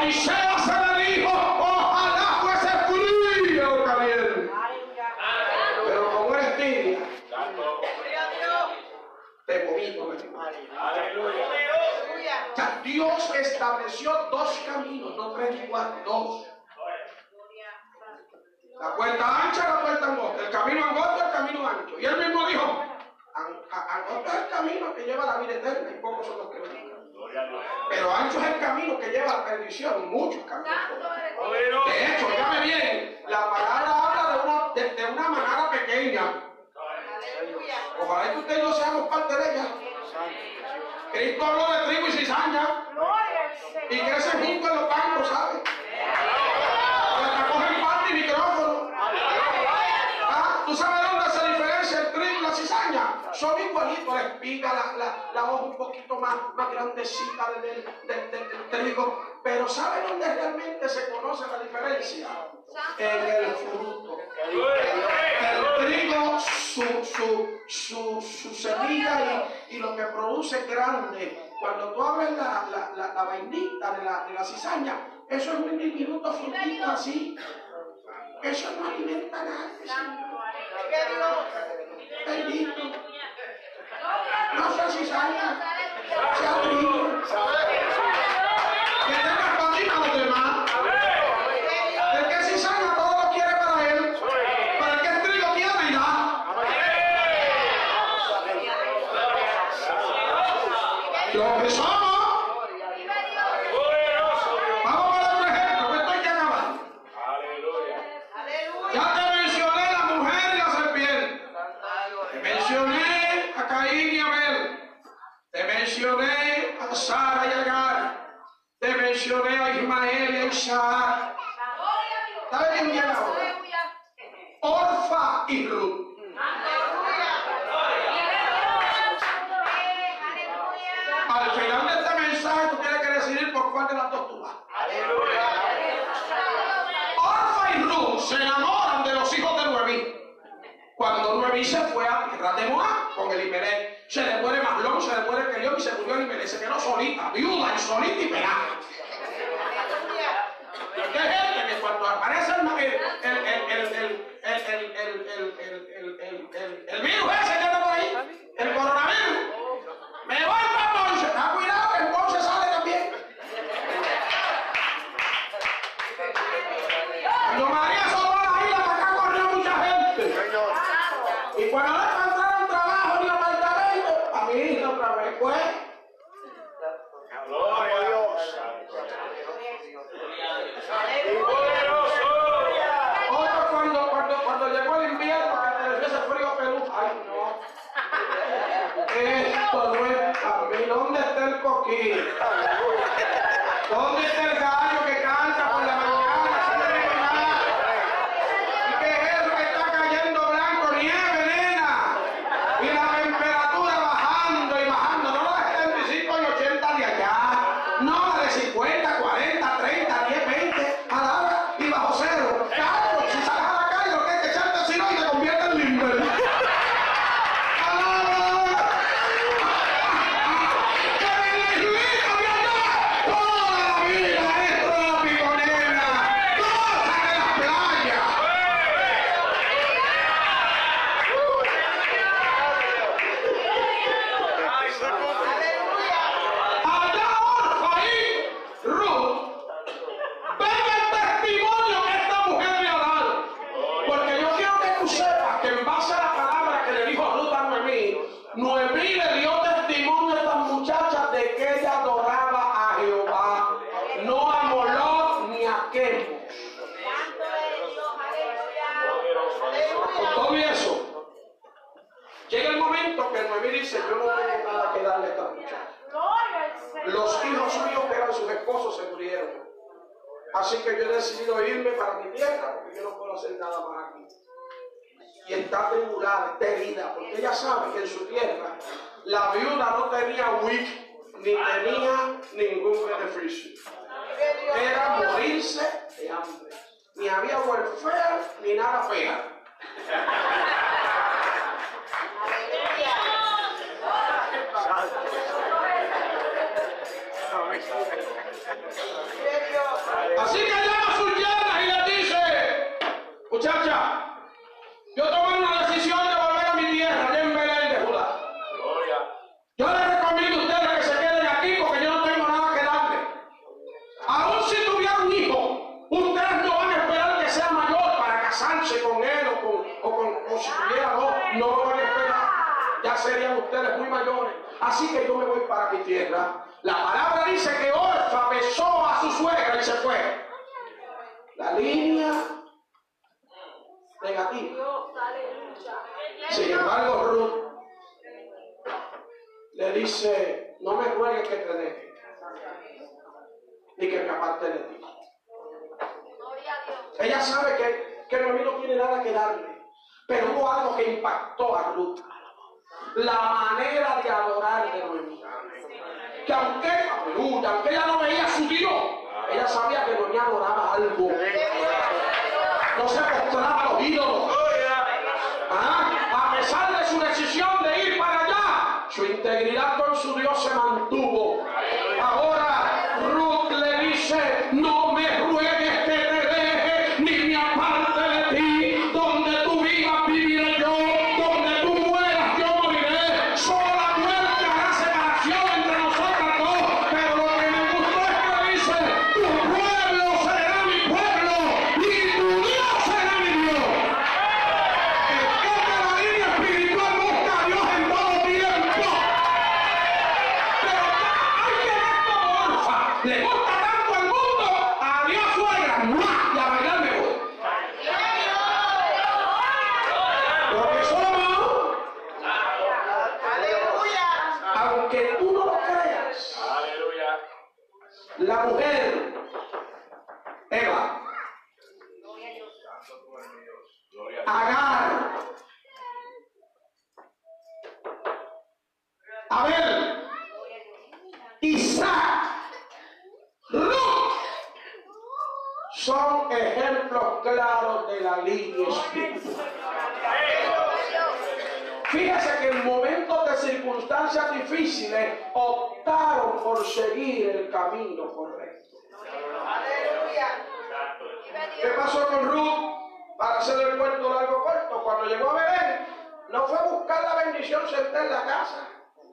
Moisés se le dijo, ojalá fuese frío o caliente. Pero como eres tibia, te vomito. Aleluya. Ya Dios estableció dos caminos, no tres ni cuatro, dos. La puerta ancha, la puerta angosta, el camino angosto, el camino ancho. Y él mismo dijo, angosto es el camino que lleva a la vida eterna y pocos son los que lo llevan. Pero ancho es el camino que lleva a la perdición, muchos caminos. De hecho, dígame bien, la palabra habla de una, de, de una manada pequeña. Ojalá que usted y yo seamos parte de ella. Cristo habló de trigo y cizaña. Y crece junto en los bancos, ¿sabe? Hasta cogen parte y micrófono. ¿Ah? ¿Tú sabes dónde se diferencia el trigo y la cizaña? Son igualitos, la espiga, la, la, la hoja un poquito más, más grandecita del, del, del, del trigo. Pero ¿sabe dónde realmente se conoce la diferencia? En el fruto. El trigo, su, su, su, su semilla y, y lo que produce es grande. Cuando tú abres la, la, la, la vainita de la, de la cizaña, eso es un diminuto frutito así. Eso no alimenta a nadie. Bendito. No sea cizaña, sea trigo. Que tenga pandita a los demás. El que es cizaña todo lo quiere para él. Para el que es trigo tiene y da. Lo que somos. Vamos a dar un ejemplo, que esto hay que acabar. Ya te mencioné la mujer y la serpiente. Te mencioné a Caín y Abel. Te mencioné a Sara y Agar. Te mencioné a Ismael y a Isaac. ¿Sabes quién viene ahora? Orfa y Ruth. Al final de este mensaje tú tienes que decidir por cuál de las dos tú vas. Orfa y Ruth se enamoran de los hijos de Noemí. Cuando Noemí se fue a tierra de Moab con Elimelech, se le muere Mahlón, se le muere Kelión y se murió Elimelech. Se quedó solita, viuda y solita y pelada. Porque hay gente que cuando aparece el, el, el, el, el, el, el, el, el, el, el, el, el, el virus ese que anda por ahí, el coronavirus, me voy para Ponce. Ten cuidado que en Ponce sale también. Cuando María soltó la isla, para acá corrió mucha gente. Y cuando no encontraron trabajo ni apartamento, a mi hija otra vez fue. Gloria a Dios. Otro cuando, cuando, cuando llegó el invierno, que te ese frío peludo. Ay, no. Esto no es a mí. ¿Dónde está el coquín? ¿Dónde está el gallo que canta por la mañana? ¿Sí no hay nada? ¿Y qué es eso que está cayendo blanco? Nieve, nena. Y la temperatura bajando y bajando. No la de setenta y cinco y ochenta de allá. No la de cincuenta, cuarenta, treinta, diez, veinte a la hora y bajo cero. Claro, si sales a la calle lo que hay que echarte así no y te convierte en limber. Noemí le dio testimonio a estas muchachas de que ella adoraba a Jehová, no a Moloch ni a Quemos. Con todo y eso, llega el momento que Noemí dice, yo no tengo nada que darle a estas muchachas. Los hijos míos que eran sus esposos se murieron. Así que yo he decidido irme para mi tierra porque yo no puedo hacer nada más aquí. Y está tribulada, está herida, porque ella sabe que en su tierra la viuda no tenía W I C ni tenía ningún beneficio. Era morirse de hambre. Ni había welfare ni nada fea. Así que llama a sus yernas y les dice: muchacha, yo tomé una decisión de volver a mi tierra, allá en Belén de Judá. Yo les recomiendo a ustedes que se queden aquí porque yo no tengo nada que darle. Aún si tuviera un hijo, ustedes no van a esperar que sea mayor para casarse con él o con, o con o si tuviera dos, no lo van a esperar. Ya serían ustedes muy mayores. Así que yo me voy para mi tierra. La palabra dice que Orfa besó a su suegra y se fue. La línea negativa. Sin embargo, Ruth le dice: no me ruegues que te deje, ni que me aparte de ti. Ella sabe que, que Noemí no tiene nada que darle, pero hubo algo que impactó a Ruth: la manera de adorar de Noemí. Que aunque, aleluya, aunque ella no veía a su Dios, ella sabía que Noemí adoraba algo. No se postraba a los ídolos. ¿Ah? A pesar de su decisión de ir para allá, su integridad con su Dios se mantuvo. Ahora Ruth le dice: no me ruegues que te deje, ni me aparte de ti. Donde tú vivas viviré yo, donde tú mueras yo moriré. Solo la muerte hará separación entre nosotros dos. Pero lo que me gustó es que dice: tu pueblo será mi pueblo y tu Dios será mi Dios. La línea espiritual busca a Dios en todo tiempo. Pero hay que ver como Orfa. Le gusta tanto al mundo. Adiós suegra. ¡Mua! Y a bailar me voy. Lo que somos. Aunque tú no lo creas. La mujer Eva, Agar, Abel, Isaac, Ruth son ejemplos claros de la línea espiritual. Fíjese que en momentos de circunstancias difíciles optaron por seguir el camino correcto. ¿Qué pasó con Ruth? Para hacer el cuento largo corto, cuando llegó a Belén, no fue a buscar la bendición sentada en la casa.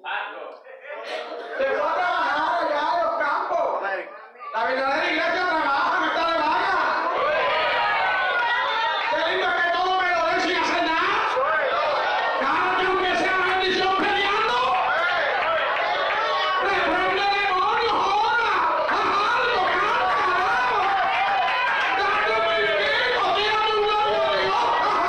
Se fue a trabajar allá en los campos. La verdadera iglesia trabaja, no está de vaga. Qué lindo es que todo me lo den sin hacer nada. Cada tengo que sea la bendición peleando. Reprende demonios ahora. Haz algo, canta, vamos. Date un brinquito, tírate un gloria a Dios.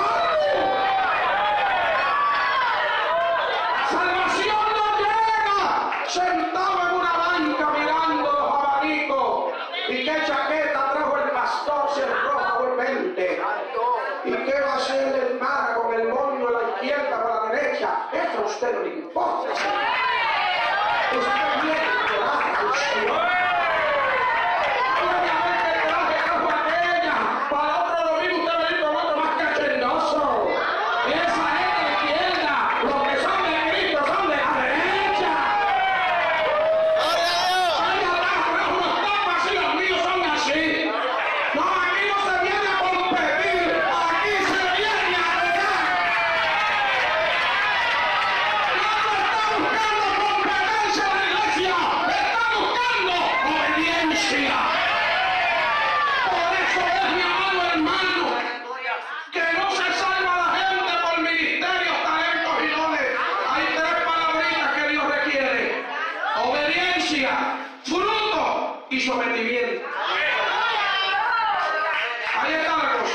Haz algo. Salvación no llega sentado en una banca mirando los abanicos. ¿Y qué chaqueta trajo el pastor, si es rojo o el verde? ¿Y qué va a hacer el hermana con el moño a la izquierda o a la derecha? Eso a usted no le importa. Usted viene a adorar al Señor. Obviamente el coraje trajo aquella. Para otro domingo usted venir con otro más cachendoso. Y esa es de la izquierda. Los que son de Cristo son de la derecha. Ella trajo unos tapas y los míos son así. No, aquí no se viene a competir. Aquí se viene a adorar. No se está buscando competencia en la iglesia. Está buscando obediencia. Por eso es, mi amado hermano, que no se salva la gente por ministerios, talentos y dones. Hay tres palabritas que Dios requiere: obediencia, fruto y sometimiento. Ahí está la cosa.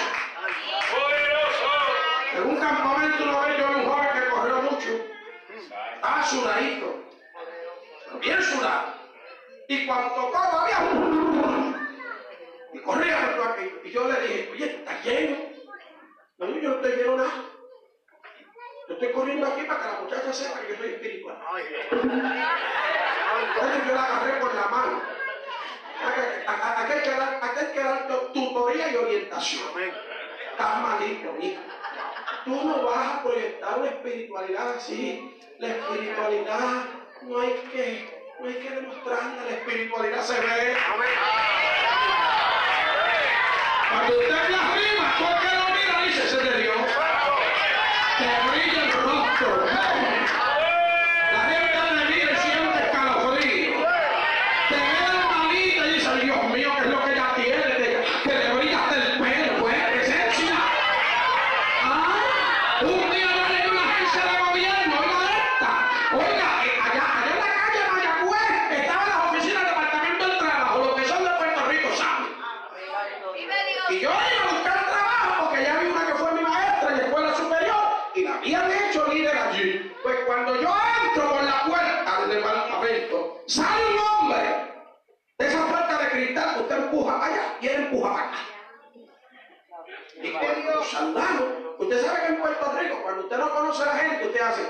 En un campamento una vez yo vi un joven que corrió mucho. Estaba sudadito, bien sudado. Y cuando tocaba había un... y corría por aquí. Y yo le dije: oye, ¿estás lleno? No, yo no estoy lleno nada. Yo estoy corriendo aquí para que la muchacha sepa que yo soy espiritual. Entonces yo la agarré por la mano. Aquí hay que dar, aquí hay que dar tutoría y orientación. Estás malito, hijo. Tú no vas a proyectar una espiritualidad así. La espiritualidad no hay que, No hay que demostrarle, la espiritualidad se ve. Cuando usted blasfema, todo el que lo mira dice, ese es de Dios. Te brilla el rostro. La gente le mira y siente escalofrío. Te ve la manita y dice, Dios mío, ¿qué es lo que ella tiene? Que le brilla hasta el pelo, pues, presencia. Ah, un día yo leí una agencia de gobierno, oiga esta. Oiga, eh, allá, allá en la calle Mayagüez estaban las oficinas del Departamento del Trabajo, los que son de Puerto Rico, ¿saben? Y yo iba a buscar trabajo porque ya vi una que fue mi maestra en la escuela superior y la habían hecho líder allí. Pues cuando yo entro por la puerta del departamento, sale un hombre de esa puerta de cristal que usted empuja para allá y él empuja para acá. Y cuando saludamos, usted sabe que en Puerto Rico, cuando usted no conoce a la gente, usted hace.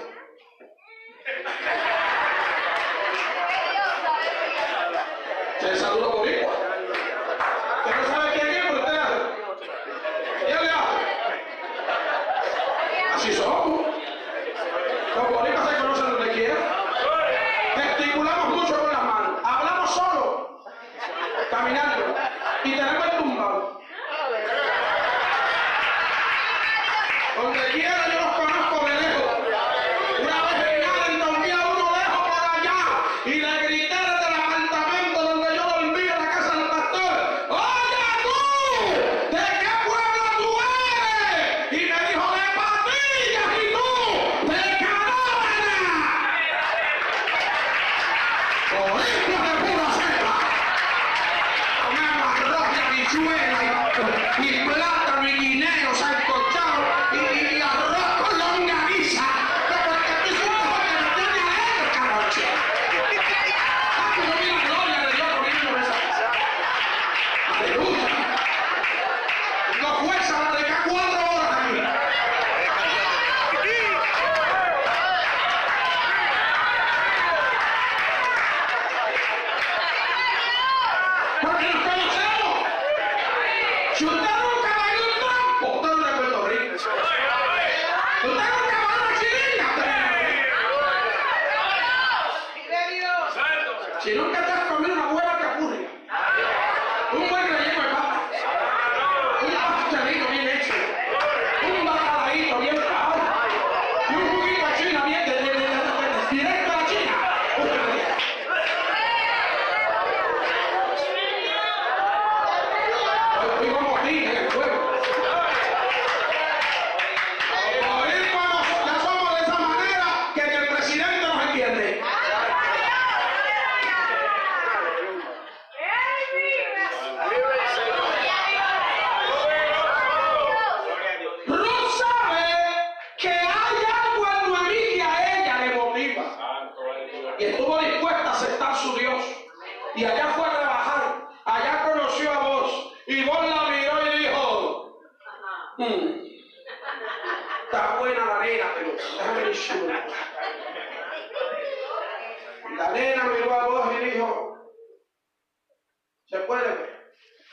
Se saluda por igual. Usted no sabe quién es, pero usted hace. ¿Quién le hace? Así somos. Los boricuas se conocen donde quiera. Gesticulamos mucho con las manos. Hablamos solo, caminando. Y tenemos el tumbado. Donde quiera yo los conozco de lejos. Una vez en Arlington vi a uno lejos por allá y le grité desde el apartamento donde yo dormí en la casa del pastor. ¡Oye tú! ¿De qué pueblo tú eres? Y me dijo, de Patillas. Y tú, de Canóvana. Boricuas de pura cepa. Comemos arroz y habichuela y, y plátano y guineo sancochado y, y arroz con longaniza. Porque tú hiciste lo que me tiene alegre esta noche. Ah, yo vi la gloria de Dios comiendo esa cosa. Aleluya. No fuerza para dedicar cuatro horas aquí. Porque nos conocemos. Si usted nunca bailó un trampo, usted no es de Puerto Rico. Si usted nunca bailó una chiringa, usted no es de Puerto Rico. Si nunca te has comido una buena capurria, un buen relleno de papa, un pastelito bien hecho, un bacalaíto bien trabado y un juguito de China bien de, de, de, de, de, de, directo a la China, usted no es. Estoy como niña en el juego. Los boricuas ya somos de esa manera que ni el presidente nos entiende. Ruth sabe que hay algo en Noemí que a ella le motiva. Y estuvo dispuesta a aceptar su Dios. Y allá fue a trabajar. Allá conoció a vos. Y vos la miró y dijo, "Hmm, está buena la nena, pero déjame decirlo". La nena miró a vos y dijo, ¿se puede ver?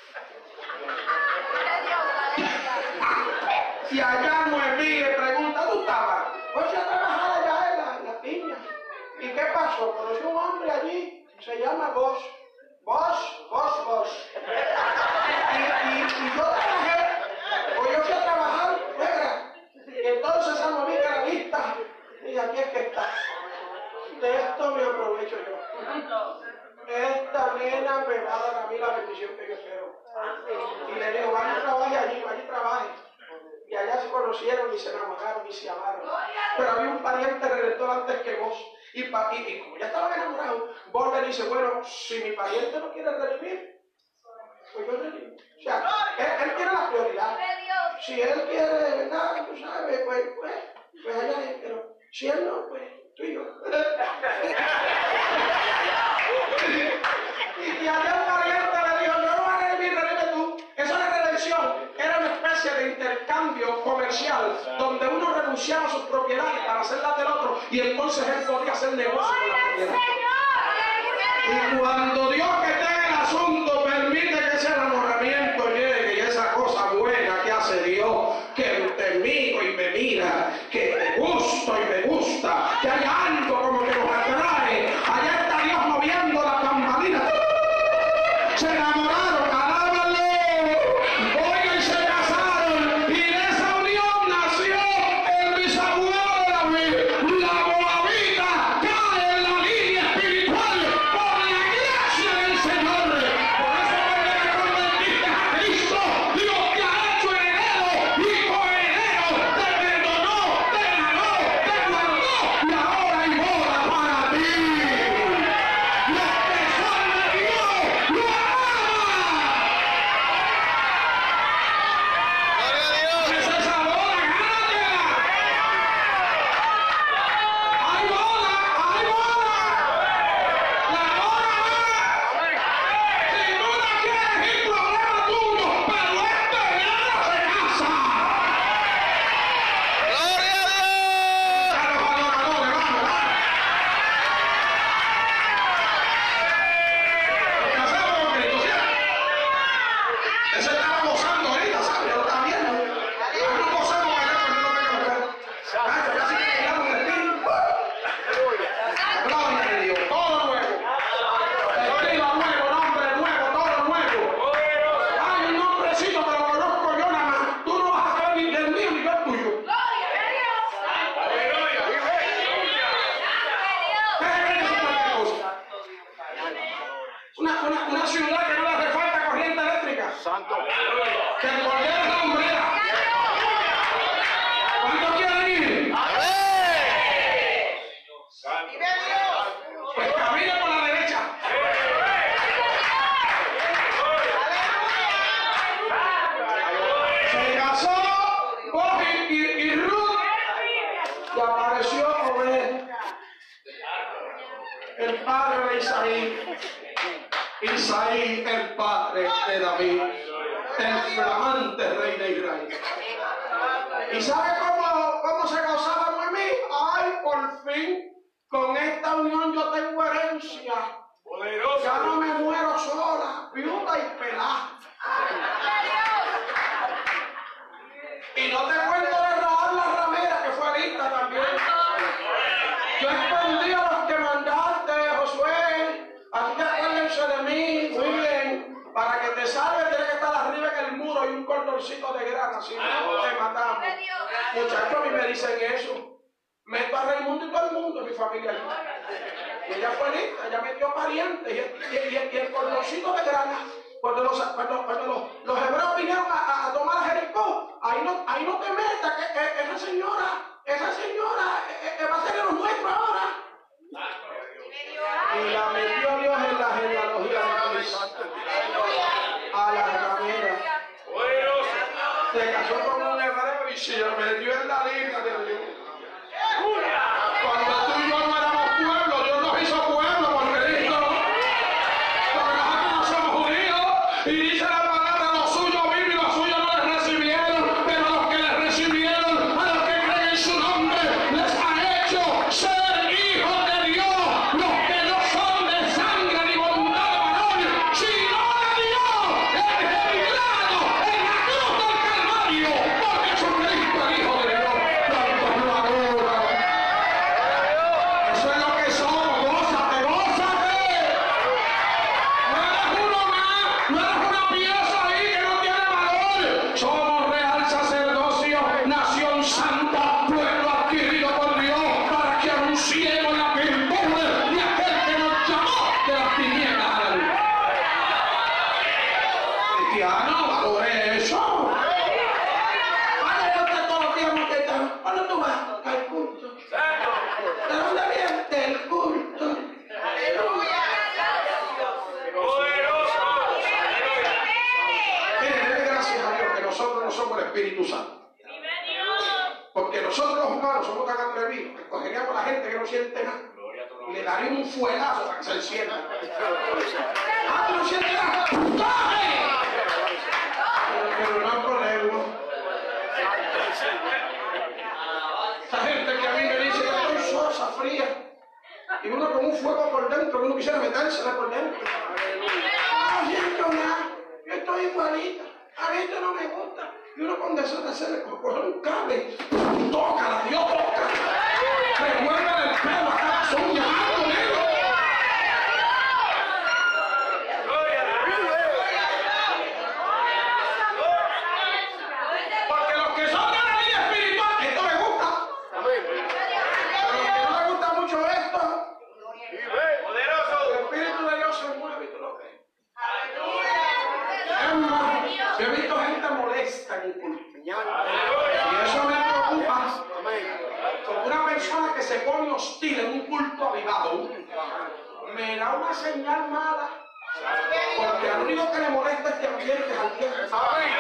Y allá Noemí le pregunta, ¿tú estabas? Pues a trabajar allá en la, en la piña. ¿Y qué pasó? Conocí un hombre allí, se llama Vos. Vos, vos, vos. Y, y, y yo trabajé, pues yo fui a trabajar fuera. Y entonces a Noemí la lista, y aquí es que está. De esto me aprovecho yo. Esta nena me va a dar a mí la bendición que yo espero. Y le digo, vaya y trabaje allí, vaya y trabaje. Y allá se conocieron y se enamoraron y se amaron. Pero había un pariente redentor antes que vos. Y, pa, y, y como ya estaban enamorados, vos le dice, bueno, si mi pariente no quiere redimir, pues yo redimo. O sea, él, él tiene la prioridad. Si él quiere, ¿verdad? Tú sabes, pues, pues, pues allá es. Pero si él no, pues tú y yo. Y allá un pariente le dijo, yo no voy a redimir, redime tú. Eso de redención era una especie de intercambio comercial donde uno renunciaba a sus propiedades para hacerlas del otro y entonces él podía hacer negocio con la propiedad. Y cuando Dios que tenga el asunto permite que ese enamoramiento llegue y esa cosa buena que hace Dios, que te miro y me mira, que te gusto y me gusta, que hay algo como que nos atrae, allá está Dios moviendo se enamoraron, alábalo. Oiga, y se casaron, y de esa unión nació el bisabuelo de David. La moabita cae en la línea espiritual por la gracia del Señor. Por eso cuando te convertiste a Cristo, Dios te ha hecho heredero y coheredero, te perdonó, te ganó, te guardó, y ahora hay boda para ti. Los que son de Dios lo aman. Gloria a Dios. ¿Qué es esa boda? ¡Gánatela! ¡Hay boda! ¡Hay boda! ¡La boda va! Si tú la quieres, es problema tuyo, pero este verano se casa. Gloria a Dios. Dale los adoradores, vamos, vamos. Nos casamos con Cristo, ¿cierto? Ese estaba gozando ahorita, ¿sabes? Lo está viendo. No gozamos allá cuando no venga acá. Ah, ya sí que llegamos en el espíritu. Gloria de Dios, todo nuevo. Vestido nuevo, nombre nuevo, todo nuevo. Hay un nombrecito que lo conozco yo nada más. Tú no vas a saber ni del mío ni del tuyo. ¿Qué es cualquier cosa? Una, una, una ciudad que no le hace falta corriente eléctrica. Santo. Que el cordero es la hombrera. ¿Cuántos quieren ir? Pues camine por la derecha. Se casó Boaz y, y, y Ruth y apareció Obed, el padre de Isaí. Isaí, el padre de David, el flamante rey de Israel. ¿Y sabe cómo, cómo se gozaba Noemí? Ay, por fin, con esta unión yo tengo herencia. Ya no me muero sola, viuda y pelada. Y no te cuento de Rahab la ramera, que fue lista también. Yo escondí a los que mandaste, Josué. Así que acuérdense de mí, muy bien. Para que te salve, tienes que estar arriba en el muro y un cordoncito de grana, si no te matamos. Muchachos, a mí me dicen eso. Meto a Raimundo y todo el mundo, mi familia. Y ella fue lista, ella metió parientes y, y, y, y el cordoncito de grana. Cuando los, cuando, cuando los, los hebreos vinieron a, a, a tomar a Jericó, ahí no, ahí no te metas, que, que esa señora, esa señora eh, eh, va a ser de los nuestros ahora. Y la metió Dios en la genealogía de Cristo. A la ramera. Se casó con un hebreo y se metió en la línea de Dios. Cuando tú y yo no éramos pueblo, Dios nos hizo pueblo por Cristo. Porque nosotros no somos judíos. Y dice la palabra, los suyos vivos y los suyos no les recibieron. Pero los que les recibieron, a los que creen en su nombre, les ha hecho ser hijos de Dios. Los que no son de sangre ni voluntad de varón, sino de Dios, engendrados en la cruz del Calvario, por Jesucristo, el Hijo de Dios. Tanto lo adora. Eso es lo que somos. Gózate, gózate. No eres uno más, no eres una pieza ahí que no tiene valor. Somos real sacerdocio, nación santa, pueblo adquirido por Dios, para que anunciemos la virtud de aquel que nos llamó de las tinieblas a la luz. Cristiano, valore eso. Vaya, yo te todos los días me quedan. ¿Cuándo tú vas? Al culto. ¿De dónde vienes? Del culto. Miren, denle gracias a Dios que nosotros no somos el Espíritu Santo. Porque nosotros los humanos somos tan atrevidos que cogeríamos a la gente que no siente nada y le daríamos un fuetazo para que se encienda. ¡Ah, tú no sientes nada! ¡Coge! Pero no podemos. Esa gente que a mí me dice que estoy sosa, fría, y uno con un fuego por dentro, uno quisiera metérsela por dentro. No siento nada, yo estoy igualita, a mí esto no me gusta. Y uno con deseo de hacerle coger un cable, tócala, Dios toca. Remueve el pelo a cada son llamando, negro. Yo he visto gente molesta en un culto. Y eso me preocupa. Como una persona que se pone hostil en un culto avivado, me da una señal mala. Porque al único que le molesta este ambiente es al tiempo.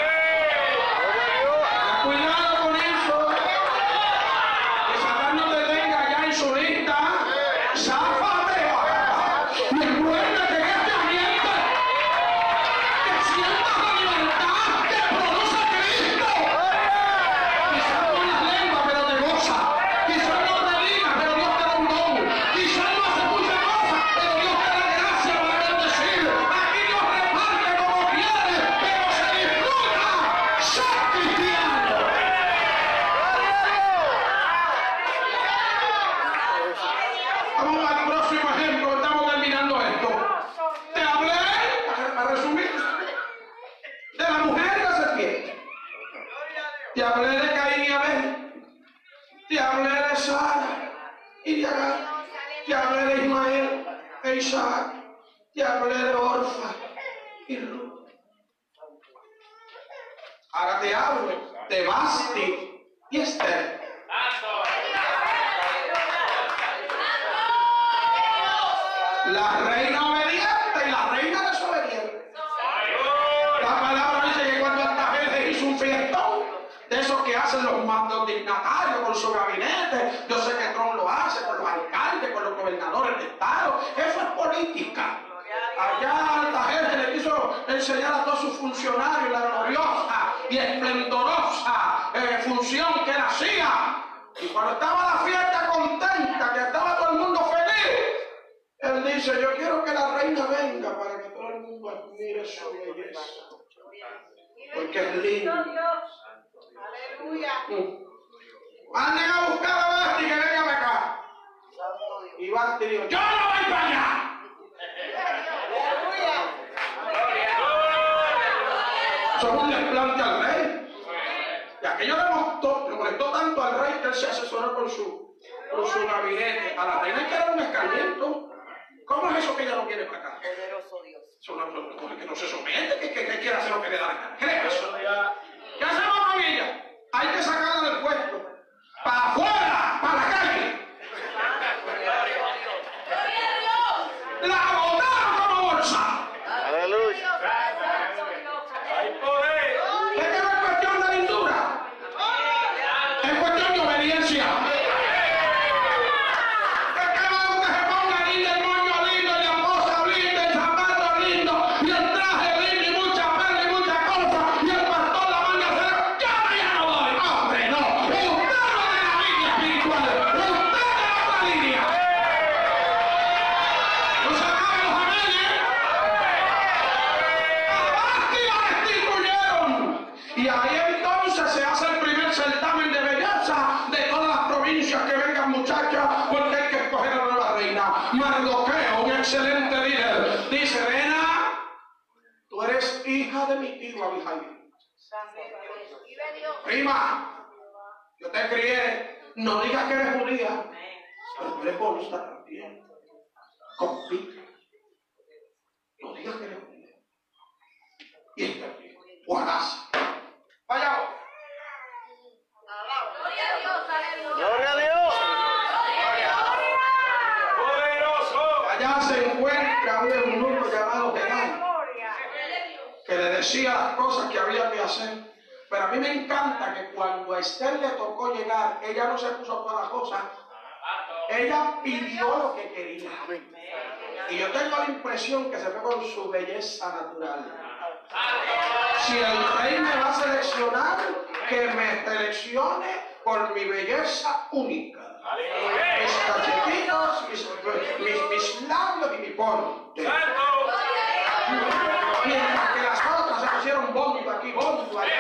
Cuidado con eso. Que Satanás no te tenga ya en su lista. ¡Záfate! Recuerda que en este ambiente que sientas la libertad que produce Cristo. Quizás no las lenguas, pero te goza. Quizás no te digas, pero Dios te da un don. Quizás no hace muchas cosas, pero Dios te da gracia para bendecir. Aquí Dios reparte como quiere, pero se disfruta. ¡Ser cristiano! Vamos al próximo ejemplo, estamos terminando esto. Te hablé, para resumir, de la mujer y la serpiente. Te hablé de Caín y Abel. Te hablé de Sara y de Agar. Te hablé de Ismael e Isaac. Te hablé de Orfa y Ruth. Ahora te hablo de Basti y Esther. La reina obediente y la reina desobediente. La palabra dice que cuando Artajerjes hizo un fiestón, de esos que hacen los mandos dignatarios con su gabinete, yo sé que Trump lo hace con los alcaldes, con los gobernadores de estado, eso es política. Allá Artajerjes le quiso enseñar a todos sus funcionarios la gloriosa y esplendorosa eh, función que él hacía. Y cuando estaba la fiesta contenta, que estaba todo el mundo feliz, él dice, yo quiero que la reina venga para que todo el mundo admire su belleza. Porque es lindo. Aleluya. Manden a buscar a Basti que venga para acá. Y Basti dijo, yo no voy para allá. Son un desplante al rey. Y aquello le molestó, le molestó tanto al rey que él se asesoró con su, con su gabinete. A la reina hay que dar un escarmiento. ¿Cómo es eso que ella no viene para acá? Poderoso Dios. Eso no, no, no, que no se somete, que, que, que quiere hacer lo que le da la gana. ¿Qué es eso? ¿Qué hacemos con ella? Hay que sacarla del puesto. Para afuera, para la calle. La botaron como bolsa. Aleluya. Es que no es cuestión de lindura. Es cuestión de obediencia. Excelente líder. Dice, Rena, tú eres hija de mi tío Abijail. Prima, yo te crié. No digas que eres judía, pero tú eres bonita también. Compite. No digas que eres judía. Y está bien. Guardas. Vaya. Gloria a Dios, aleluya. Gloria a Dios. Allá se encuentra un eunuco llamado Gerán, que le decía las cosas que había que hacer. Pero a mí me encanta que cuando a Esther le tocó llegar, ella no se puso todas las cosas. Ella pidió lo que quería. Y yo tengo la impresión que se fue con su belleza natural. Si el rey me va a seleccionar, que me seleccione por mi belleza única. Mis cachetitos, mis, mis, mis labios y mi porte. Mientras que las otras se pusieron bondo aquí, bondo allá.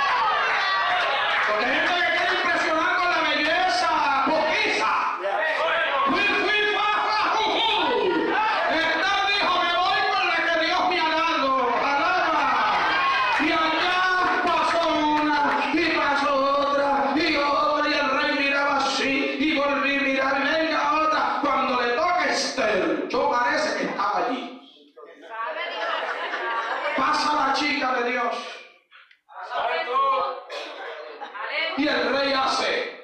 Porque hay gente que quiere impresionar con la belleza poquiza. chica de Dios. Y el rey hace.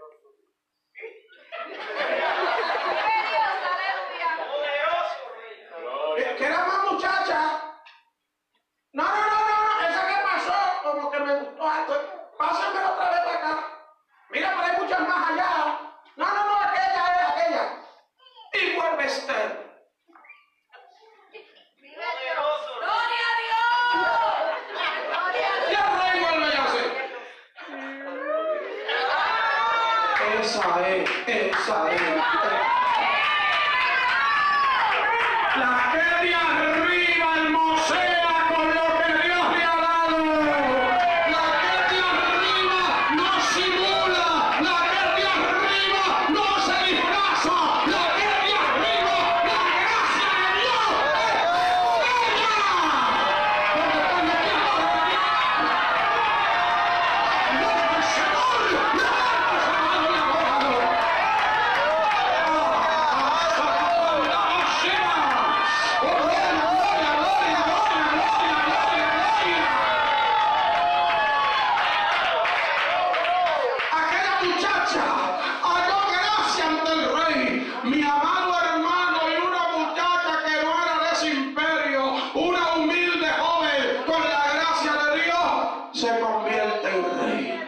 Que era más muchacha. No, no, no, no, esa que pasó, como que me gustó algo. Pásenmela otra vez para acá. Mira, pero hay muchas más allá. No, no, no, aquella es aquella. Y vuelve Esther. ¡Gloria a Dios! Y el rey vuelve y hace. Esa es, esa es. La que de arriba hermosea con lo que Dios le ha dado. La que de arriba no simula. La que de arriba no se disfraza. La que de arriba, la gracia de Dios es ella. Porque cuando quiero no, el Señor, le damos a Dios la gloria. Aquella muchacha halló gracia ante el rey, mi amado hermano, y una muchacha que no era de ese imperio, una humilde joven con la gracia de Dios, se convierte en rey.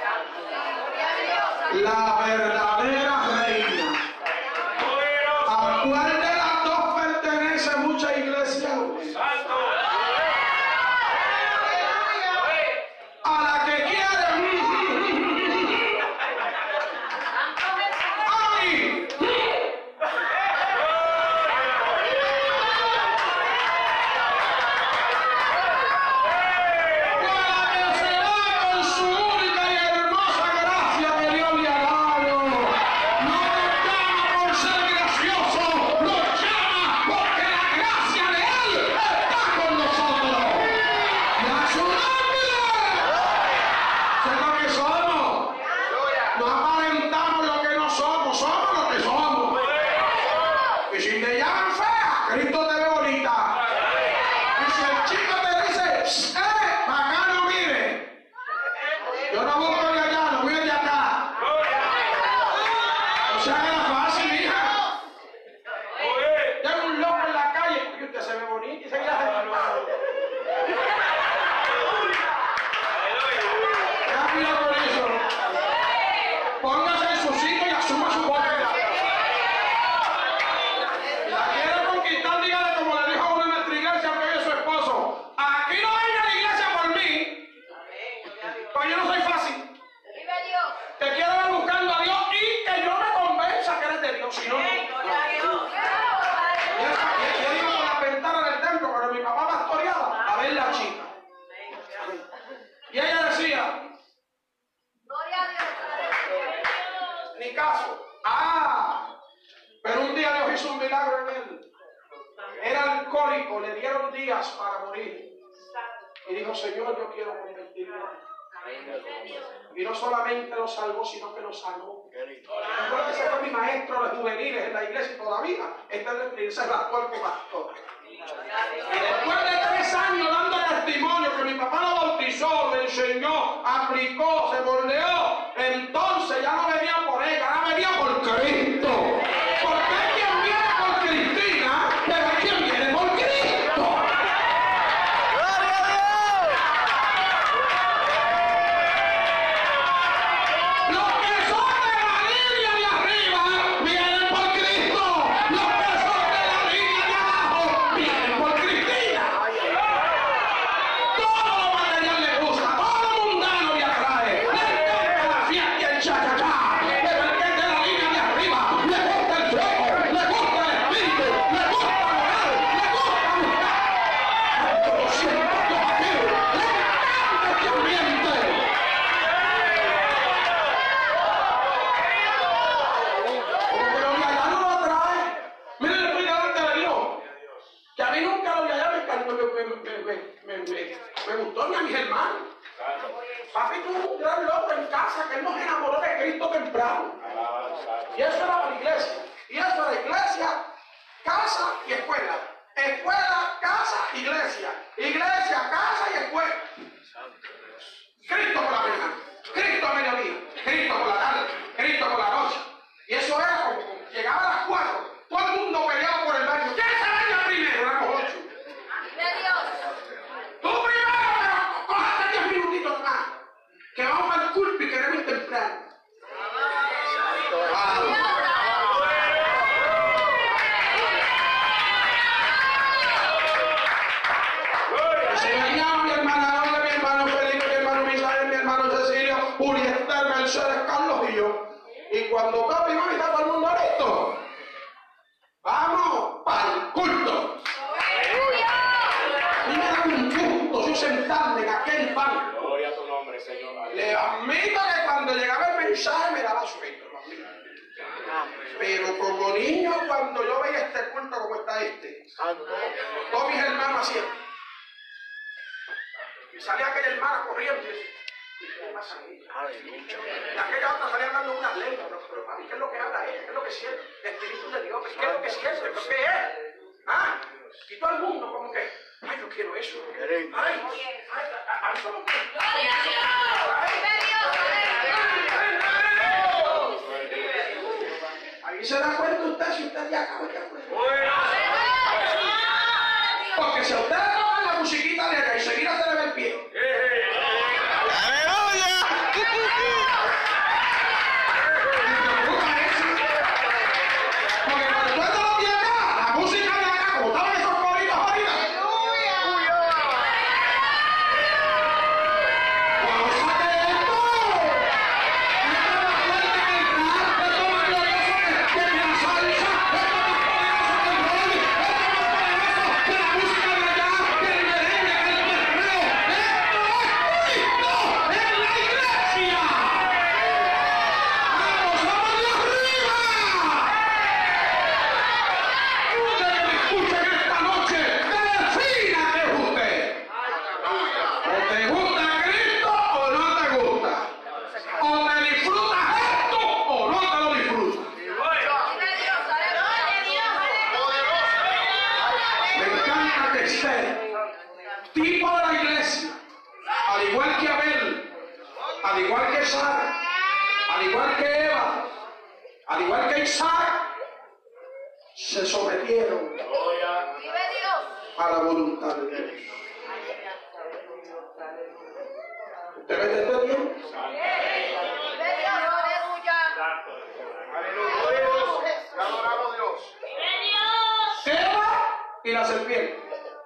La verdadera reina. ¿A cuál de las dos pertenece mucha iglesia? A la que quiere. ¡Ay! O a la que se va con su única y hermosa gracia que Dios le ha dado. No nos llama por ser gracioso, nos llama porque la gracia de Él está con nosotros. Y a su nombre. ¿Qué es lo que somos? No aparentamos lo que no somos, somos lo que somos. Y si te llaman fea, Cristo te ve bonita. Y si el chico te dice, "Psst, eh, para acá no mire. Yo no busco de allá, no voy de acá. O sea, era fácil, hija. Tengo un loco en la calle y usted se ve bonito y se queda. Rápido con eso. Póngase en su sitio y asuma su papel. La quiere conquistar, dígale como le dijo a una en nuestra iglesia que hoy es su esposo. Aquí no venga a la iglesia por mí, porque yo no soy fácil. ¡Vive Dios! Te quiero ver buscando a Dios y que yo me convenza que eres de Dios. Si no, no. ¡Gloria a Dios! Y esa- y- Yo digo por la ventana del templo, cuando mi papá pastoreaba, a ver la chica. Y ella decía, ¡Gloria a Dios! ni caso. Ah, pero un día Dios hizo un milagro en él. Era alcohólico, le dieron días para morir. Y dijo, Señor, yo quiero convertirme. Y no solamente lo salvó, sino que lo sanó. Recuerda que ese fue mi maestro de juveniles en la iglesia y todavía está en la iglesia, es el actual pastor. Y después de tres años dando testimonio que mi papá lo bautizó, le enseñó, aplicó, se moldeó, entonces ya no venía por ella, ahora venía por Cristo. Porque hay quien viene por Cristina, pero hay quien viene por Cristo. Los que son de la línea de arriba vienen por Cristo. Los que son de la línea de abajo vienen por Cristina. Todo lo material le gusta, todo lo mundano le atrae. Le encanta la fiesta y el cha-cha-cha. Pero el que es de la línea de arriba le gusta el fuego, le gusta el espíritu, le gusta orar, le gusta buscar. Tanto lo siento Dios aquí, le encanta este ambiente. Como que lo de allá no lo atrae. Miren el predicador que le dijo. Que a mí nunca lo de allá me, me, me, me, me, me, me, me gustó ni a mis hermanos. Papi tuvo un gran loco en casa que él nos enamoró de Cristo temprano. Y eso era para la iglesia. Y eso era iglesia, casa y escuela. Escuela, casa casa, iglesia. Iglesia, casa y escuela. Cristo por la mañana, Cristo a mediodía, Cristo por la tarde, Cristo por la noche. Y eso era como, como llegaba a las cuatro. Todo el mundo peleaba por el baño. ¿Quién se baña primero? Éramos ocho. Tú primero, pero cójate diez minutitos más. Que vamos al culto y queremos ir temprano. Se bañaba mi hermana Olga, mi hermano Felipe, mi hermano Misael, mi hermano Cecilio, Julieta, Mercedes, Carlos y yo. Y cuando papi y mami está todo el mundo listo, vamos para el culto. Y me da un gusto yo sentarme en aquel banco. Gloria a tu nombre, Señor. Le admito que cuando llegaba el mensaje me daba sueño. Pero como niño, cuando yo veía este culto como está este, todos mis hermanos hacían. Y salía aquella hermana corriendo y decía, ¿qué pasa ahí? Y aquella otra salía dando unas lenguas. Pero, pero para mí, ¿qué es lo que habla ella? ¿Qué es lo que siente? El Espíritu de Dios, ¿qué es lo que siente? ¿Pero qué es? ¿Ah? Y todo el mundo como que, ay, yo quiero eso. Ay, ay, a mí como que... Ahí se da cuenta usted si usted ya acaba de acuerdo. Porque si a usted le tocan la musiquita de ella y seguida se le ve el pie. ¡Aleluya! Porque cuando usted no lo tiene acá, la música de acá, como estaban esos coritos ahorita. Cuando saque esto, esto es más fuerte que el rap, esto es más glorioso que la salsa, esto es más poderoso que el rock, esto es más poderoso que la música de allá, que el merengue, que el perreo. Esto es Cristo en la iglesia. ¡Vamos, vamos de arriba! Usted que me escucha en esta noche, defina qué es usted. ¿O te gusta Cristo o no te gusta? ¿O te disfrutas esto o no te lo disfrutas? Me encanta que esté tipo de la iglesia, al igual que Abel, al igual que Sara, al igual que Eva, al igual que Isaac, se sometieron a la voluntad de Dios. ¿Usted me entiende bien? Adoramos Dios. Eva y la serpiente,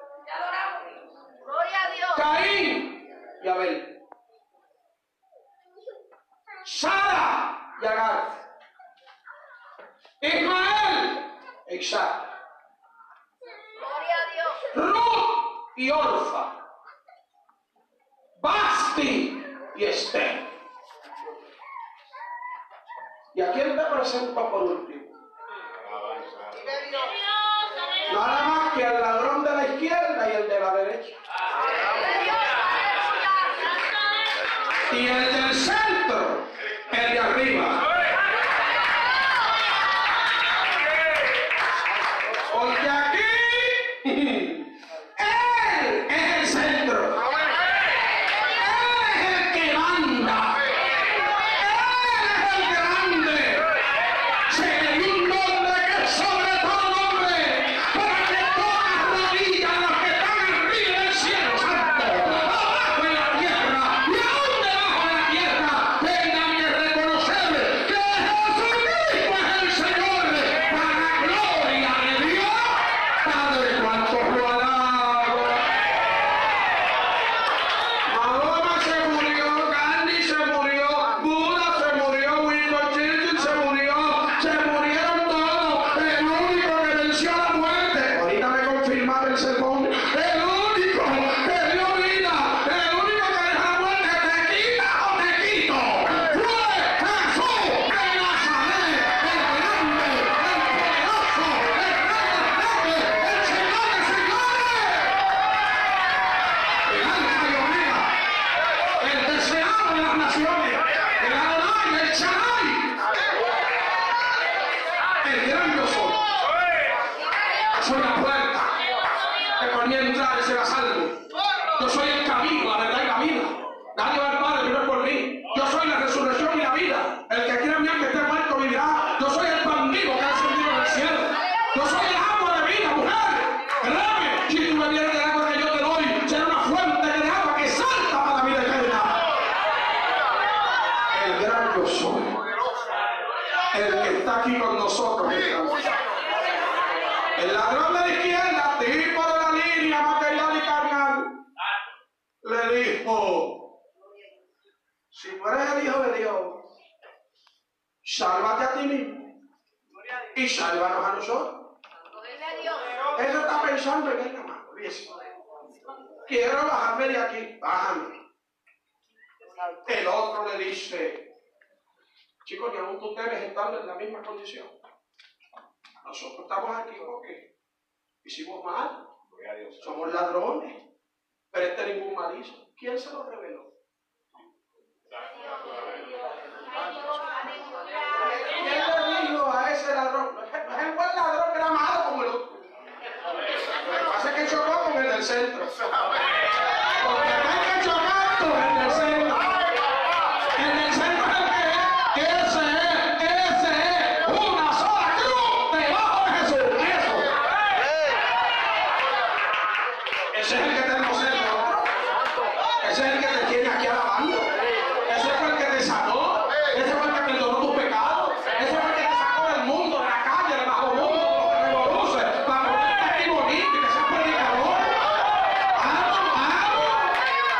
Caín y Abel, Sara y Agar, Ismael e Isaac, Ruth y Orfa, Basti y Esther. ¿Y a quién te presento por último? Nada más que al ladrón de la izquierda y el de la derecha. Y el del centro, el de arriba. Porque aquí, él es el centro. Él es el que manda. Él es el grande. Se le dio un nombre que es sobre todo nombre, para que todas las rodillas, los que están arriba del cielo santo, abajo en la tierra y aún debajo de la tierra, tengan que reconocer que Jesucristo es el Señor, para gloria de Dios, Padre, cuanto lo alabo. Mahoma se murió, Gandhi se murió, Buda se murió, Winston Churchill se murió, se murieron todos. El único que venció a la muerte, ahorita me confirmaron el sermón, el único que dio vida, el único que deja la muerte, te quita o te quito, fue Jesús de Nazaret, el grande, el poderoso, el rey de reyes, el Señor de señores, el alfa y omega, el deseado de las naciones, el Adonai, el Shaddai, el gran yo soy. Soy la puerta que por mientras llegar y será salvo. Yo soy el camino, la verdad y la vida. Nadie va al Padre sino por mí. Yo soy la resurrección y la vida. El que quiera en mí, que esté muerto, vivirá. Yo soy el pan vivo que ha descendido del cielo. Yo soy el agua de vida, mujer. Créeme, si tú bebieras del agua que yo te doy, será una fuente de agua que salta para la vida eterna. El gran yo soy. El que está aquí con nosotros. El ladrón de la izquierda, tipo de la línea material y carnal, le dijo: si tú eres el Hijo de Dios, sálvate a ti mismo y sálvanos a nosotros. Él no está pensando en él nada más. Quiero bajarme de aquí, bájame. El otro le dice: chicos, ni aún tú ustedes están en la misma condición. Nosotros estamos aquí porque hicimos mal, somos ladrones, pero este ningún mal hizo. ¿Quién se lo reveló? ¿Quién le dijo a ese ladrón? No es el buen ladrón que era malo como el otro. Lo que pasa es que chocó con el del centro. Porque no hay que chocar con el del centro. El del centro es el que es, que ese es, ese es una sola cruz debajo de Jesús. Eso. Ese es el que te emociona. Ese es el que te tiene aquí alabando. Ese fue el que te sanó. Ese fue el que perdonó tus pecados. Ese fue el que te sacó del mundo, de la calle, del bajo mundo, de los que revoluce, para ponerte aquí bonito y que seas predicador. ¡Vamos, vamos!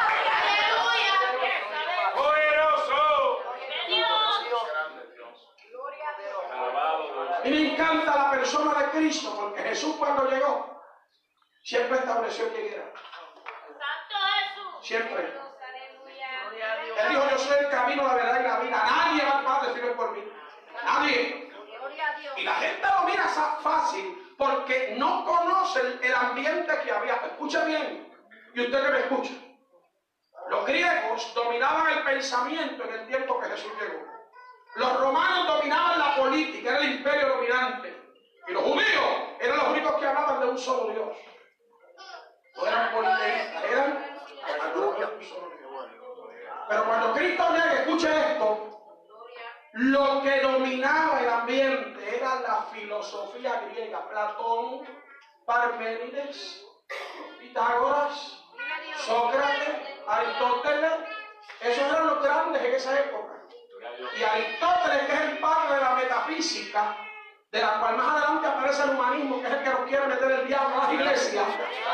Y me encanta la persona de Cristo, porque Jesús cuando llegó siempre estableció quién era. Siempre. Él dijo: yo soy el camino, la verdad y la vida. Nadie va al Padre sino por mí. Nadie. Y la gente lo mira fácil porque no conocen el ambiente que había. Escuche bien, y usted que me escucha. Los griegos dominaban el pensamiento en el tiempo que Jesús llegó. Los romanos dominaban la política, era el imperio dominante. Y los judíos eran los únicos que hablaban de un solo Dios. No eran politeístas, eran adoradores de un solo Dios. Pero cuando Cristo llega, escuche esto, lo que dominaba el ambiente era la filosofía griega. Platón, Parménides, Pitágoras, Sócrates, Aristóteles, esos eran los grandes en esa época. Y Aristóteles, que es el padre de la metafísica, de la cual más adelante aparece el humanismo, que es el que nos quiere meter el diablo a las iglesias.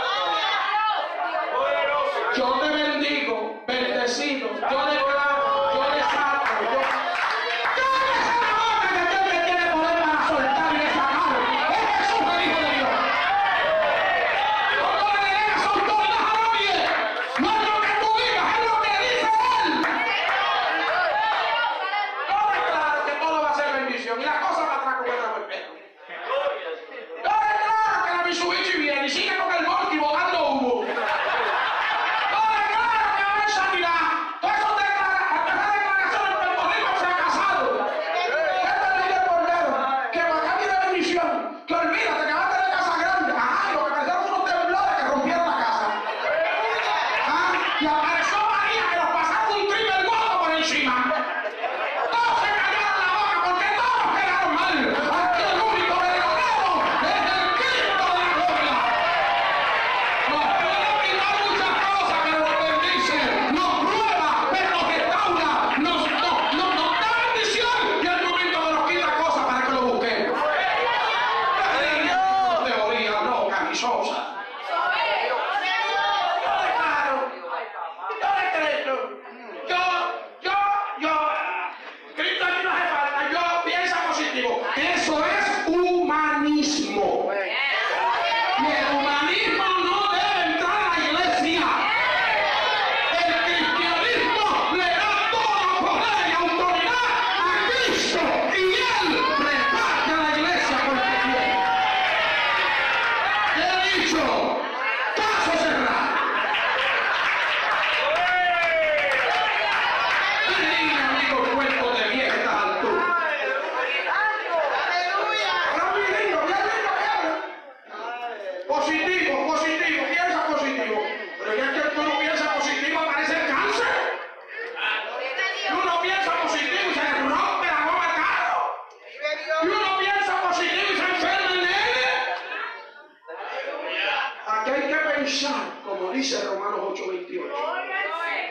Yo te bendigo, bendecido, yo declaro, yo desato, yo... ¡Cállese la boca que aquel que tiene poder para soltar y desatar! ¡Es Jesús el Hijo de Dios! No le delegas autoridad a nadie. No es lo que tú digas, es lo que dice Él. Yo declaro que todo va a ser bendición y la cosa va a atrás como el respeto. Yo declaro que la Mitsubishi viene y sigue con el Volky botando humo. Todo eso declara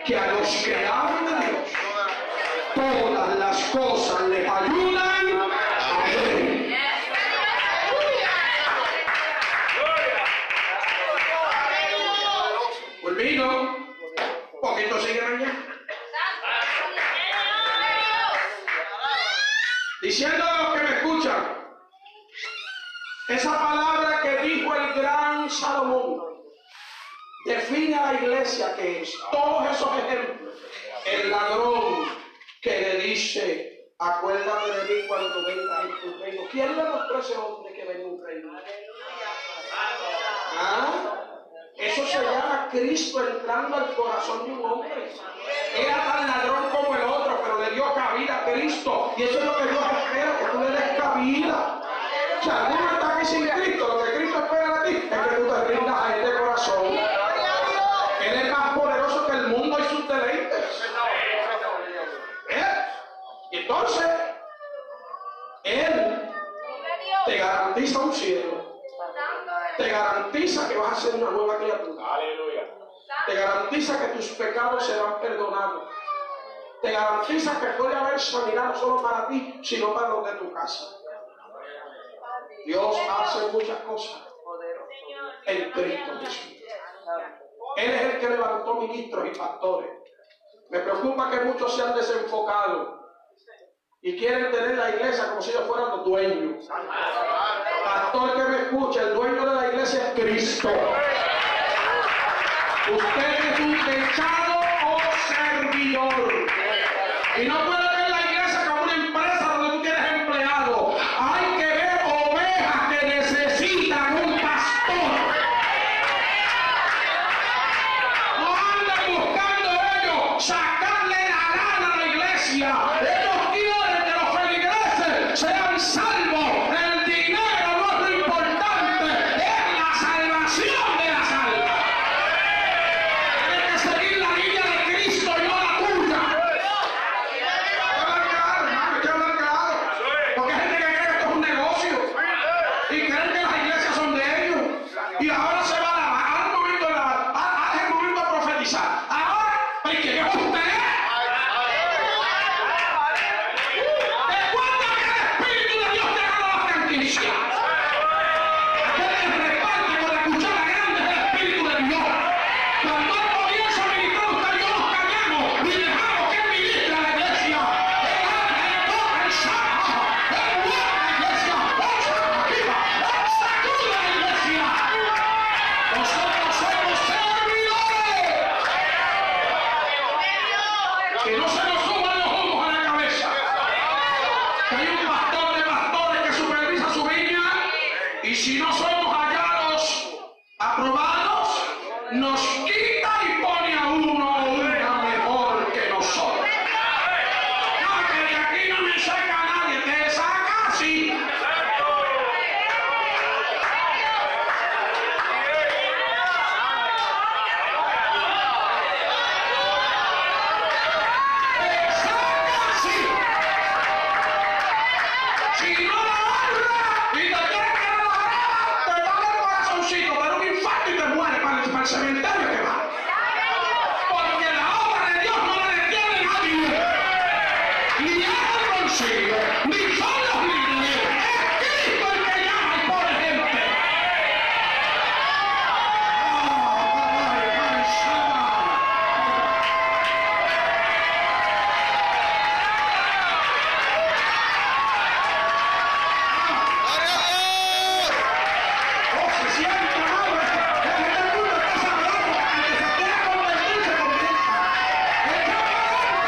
que a los que aman a Dios, todas las cosas les ayudan a bien. Olvido, un poquito sigue mañana. Diciendo a los que me escuchan, esa palabra que dijo el gran Salomón define a la iglesia que es. Todos esos ejemplos. El ladrón que le dice, acuérdate de mí cuando vengas en tu reino. ¿Quién le mostró a ese hombre que venía un reino? ¿Ah? Eso se llama Cristo entrando al corazón de un hombre. Era tan ladrón como el otro, pero le dio cabida a Cristo. Y eso es lo que Dios espera, que tú le des cabida. O sea, alguno está aquí sin Cristo. Lo que Cristo espera de ti es que tú te rindas a este corazón. Él es más poderoso que el mundo y sus deleites. ¿Eh? Y entonces, Él te garantiza un cielo. Te garantiza que vas a ser una nueva criatura. Aleluya. Te garantiza que tus pecados serán perdonados. Te garantiza que puede haber sanidad no solo para ti, sino para los de tu casa. Dios hace muchas cosas en Cristo Jesús. Él es el que levantó ministros y pastores. Me preocupa que muchos se han desenfocado y quieren tener la iglesia como si ellos fueran los dueños. Pastor que me escucha, el dueño de la iglesia es Cristo. Usted es un techado o servidor. Y no puede ver la iglesia como una empresa donde tú tienes empleados. Hay que ver ovejas que necesitan un pastor. No anden buscando ellos sacarle la gana a la iglesia. Ellos quieren que los feligreses sean salvos. El dinero no es lo importante, es la salvación de las almas. Tienes que seguir la línea de Cristo y no la tuya. Hay que hablar claro, porque hay gente que cree que esto es un negocio y creen que las iglesias son de ellos. Y ahora se va a lavar, ahora es el momento de lavar, ahora es el momento de profetizar. Ahora, ¿y quién es usted? ¿De cuándo que el Espíritu de Dios te ha dado la franquicia? Aquel que reparte con la cuchara grande es el Espíritu de Dios. Cuando Él comienza a ministrar, usted y yo nos callamos y dejamos que Él ministre a la iglesia. Él habla, Él toca, Él saca, Él mueve a la iglesia, Él sacuda, Él sacude a la iglesia. Nosotros somos servidores. Que no se nos suban los humos a la cabeza. Que hay un pastor de pastores que supervisa su viña y si no somos hallados aprobados, nos quita y pone a uno o una mejor que nosotros. No, que de aquí no me saca nadie, te saca así. Si no la honra y te quieres que no la honra, te toca el corazoncito, te da un infarto y te mueres para el, para el cementerio que va. Porque la obra de Dios no la detiene nadie. Ni es el bolsillo, ni son los líderes. Es Cristo el que llama y pone gente. Ay, ay, Shabbat. ¡Gloria a Dios! Oh, se siente, madre. El que está el mundo está sabroso. El que se quiera convertir se convierta. El que va a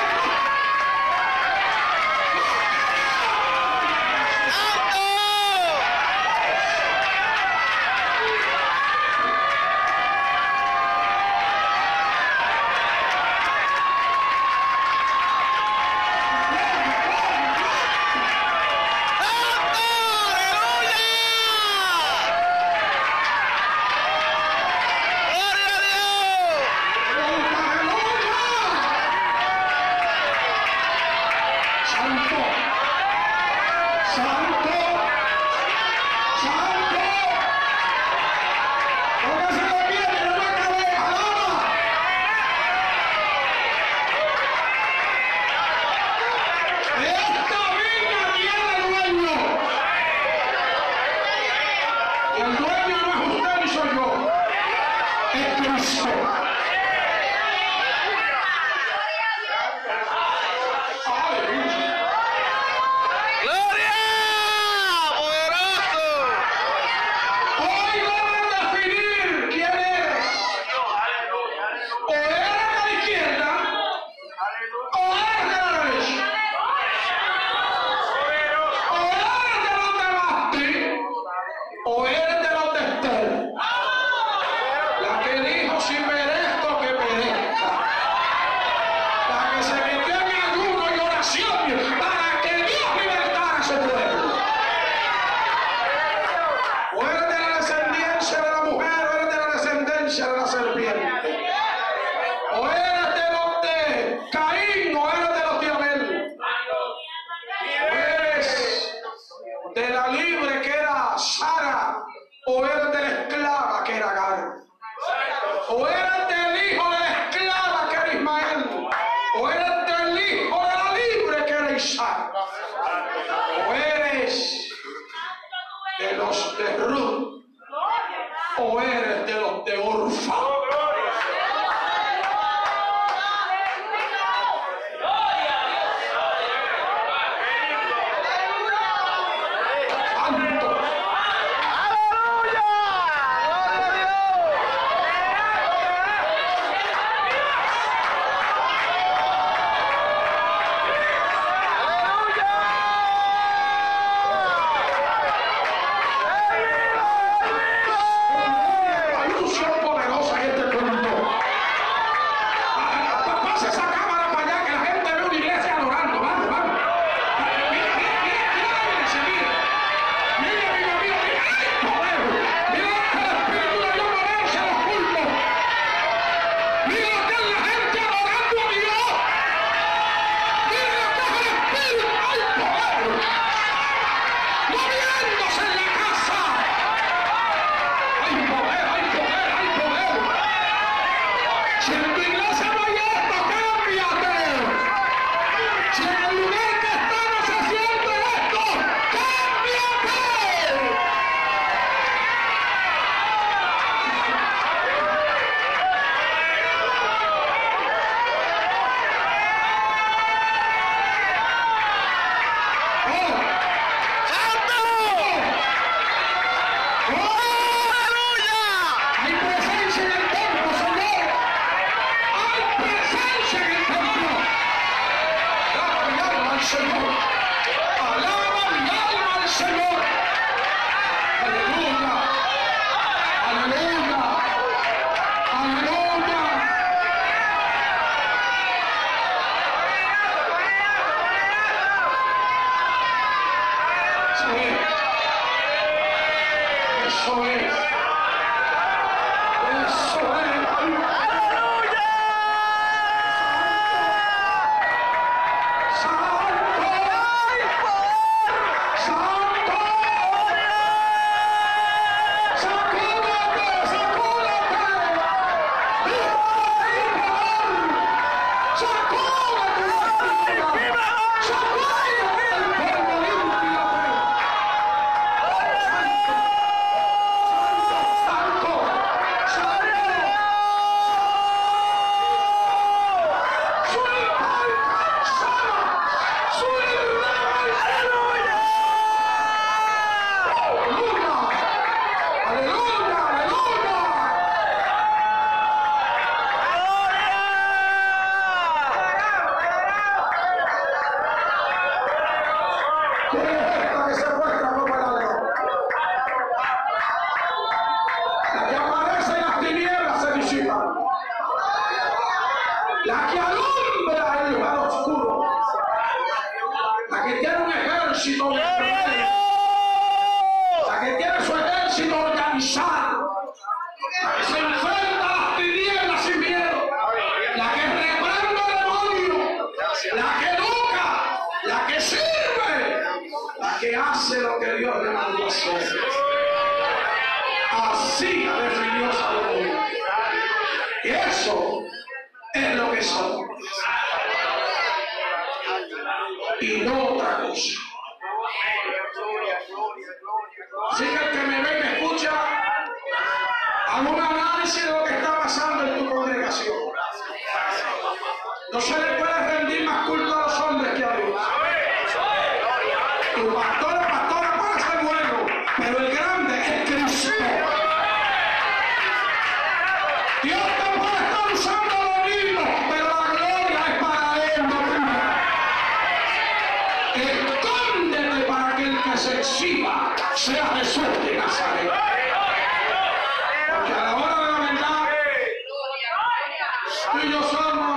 Santo, santo, santo. Póngase de pie, que no me acabe, alaba. ese pueblo. O eres de la descendencia de la mujer, o eres de la descendencia de la serpiente. O eres de los de Caín, o eres de los de Abel. O eres de la libre que era Sara, o eres de la esclava que era Agar. O eres del hijo de la esclava que era Ismael, o eres del hijo de la libre que era Isaac. O eres de los de Ruth, o eres de los de Orfa.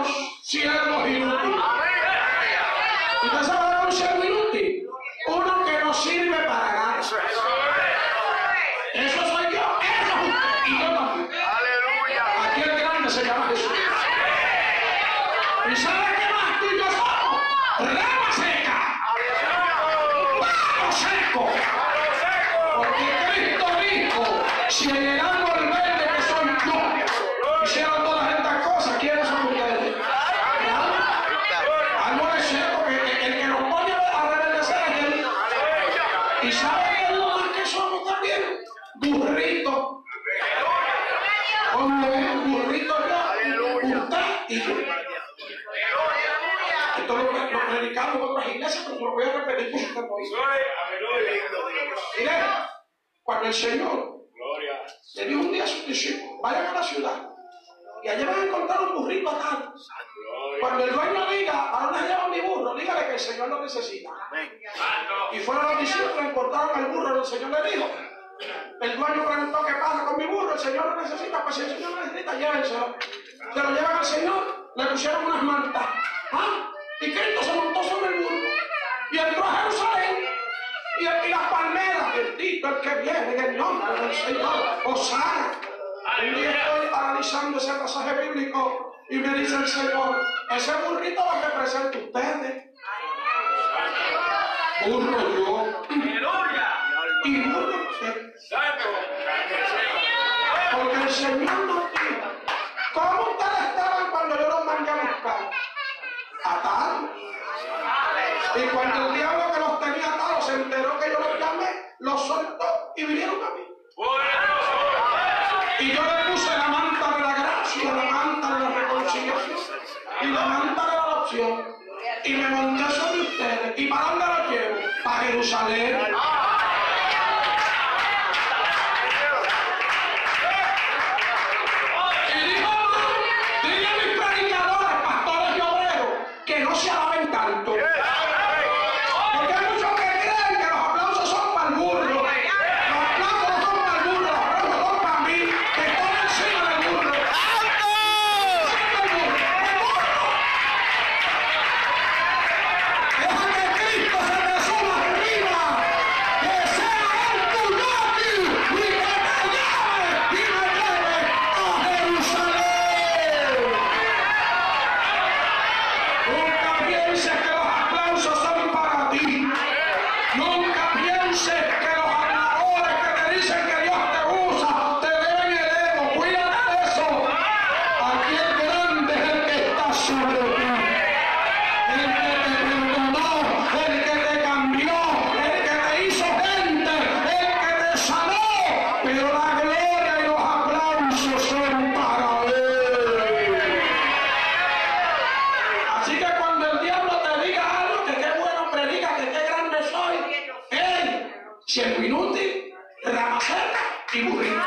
Siervos inútiles. ¿Usted sabe un siervo inútil? Uno que no sirve para nada. Eso soy yo, eso es usted y yo también. Aleluya. Aquí el grande se llama Jesús. ¿Y sabe qué más tú y yo somos? Rama seca. Palo seco. Porque Cristo dijo, si en el árbol verde que soy yo, hicieron todas estas cosas, ¿quiénes son ustedes? Árboles secos, que el que nos pone a reverdecer es él. ¿Y sabe qué es lo más que somos también? Burritos. ¿Dónde ven burritos yo? Usted y yo. Esto lo, lo predicamos en otras iglesias, pero lo voy a repetir por usted hoy. Mire, cuando el Señor le dijo un día a sus discípulos, vayan a la ciudad y allí van a encontrar un burrito atado. Cuando el dueño diga, ¿a dónde lleva mi burro? Dígale que el Señor lo necesita. Y fueron los discípulos, encontraron al burro, el Señor le dijo. El dueño preguntó qué pasa con mi burro, el Señor lo necesita, pues si el Señor lo necesita, llévenselo. Se lo llevan al Señor, le pusieron unas mantas. ¿Ah? Y Cristo se montó sobre el burro y entró a Jerusalén. Y, y las palmeras, bendito el que viene en el nombre del Señor, Hosana. Un día estoy analizando ese pasaje bíblico y me dice el Señor, ese burrito lo representa ustedes. Burro yo. Y burro usted. Porque el Señor nos dijo, ¿cómo ustedes estaban cuando yo los mandé a buscar? Atados. Y cuando el diablo que los tenía atados se enteró que yo los llamé, los soltó y vinieron a mí. Y yo le puse la manta de la gracia, la manta de la reconciliación y la manta de la adopción. Y me monté sobre ustedes. ¿Y para dónde los llevo? Para Jerusalén. Y dijo, dile a mis predicadores, pastores y obreros, que no se alaben tanto. Porque hay muchos que creen que los aplausos son para el burro. Los aplausos no son para el burro, los aplausos son para mí, que estoy encima del burro. Encima del burro. ¡El burro! Deja que Cristo se te suba arriba, que sea Él tu jockey y que te lleve y me lleve a Jerusalén. Nunca pienses que los aplausos son para ti. Nunca pienses que los habladores que te dicen que Dios te usa te deben el ego. Cuídate de eso. Aquí el grande es el que está sobre ti. El que te perdonó, el que te cambió, el que te hizo gente, el que te sanó. Pero la gloria y los aplausos son para Él. Así que cuando el diablo te diga algo, que qué bueno predica, que qué grande soy, él, siervo inútil, rama seca y burrito.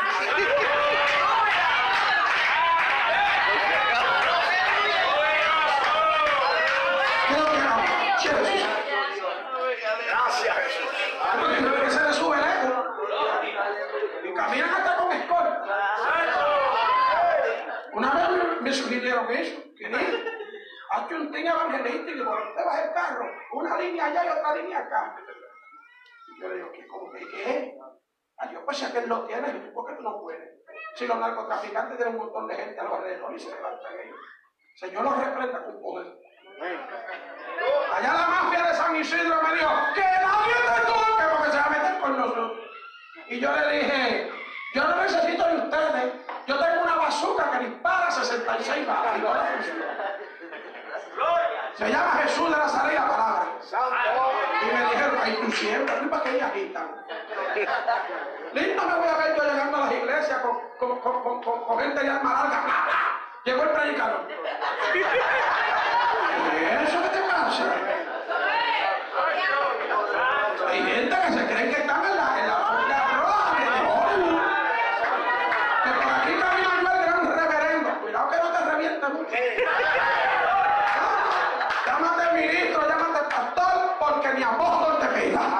Creo que no. Cierto, sí. Gracias, Jesús. Porque creo que se le sube el ego. Y caminan hasta con escolta. Una vez me, me sugirieron eso, que no, hazte un tren evangelístico y cuando te vas el carro, una línea allá y otra línea acá. Y yo le digo, ¿qué, cómo que qué es? A Dios pues ya que él lo tiene, y tú, ¿por qué tú no puedes? Si los narcotraficantes tienen un montón de gente a los alrededor y se levantan ellos. Señor los reprenda con poder. Allá la mafia de San Isidro me dijo, que nadie te toque porque se va a meter con nosotros. Y yo le dije, yo no necesito de ustedes, yo tengo una bazooka que dispara sesenta y seis balas. Y no la funciona. Se llama Jesús de Nazaret la palabra. Y me dijeron, ay, tú siempre, ¿tú para qué me agitan? Lindo me voy a ver yo llegando a las iglesias con, con, con, con, con, con gente de alma larga. Llegó el predicador. ¿Eso qué te pasa? Hay gente que se cree que están en la, en la alfombra roja de Hollywood. Que por aquí camina yo el gran reverendo. Cuidado que no te reviente mucho. Llámate ministro, llámate pastor, porque mi apóstol te pida.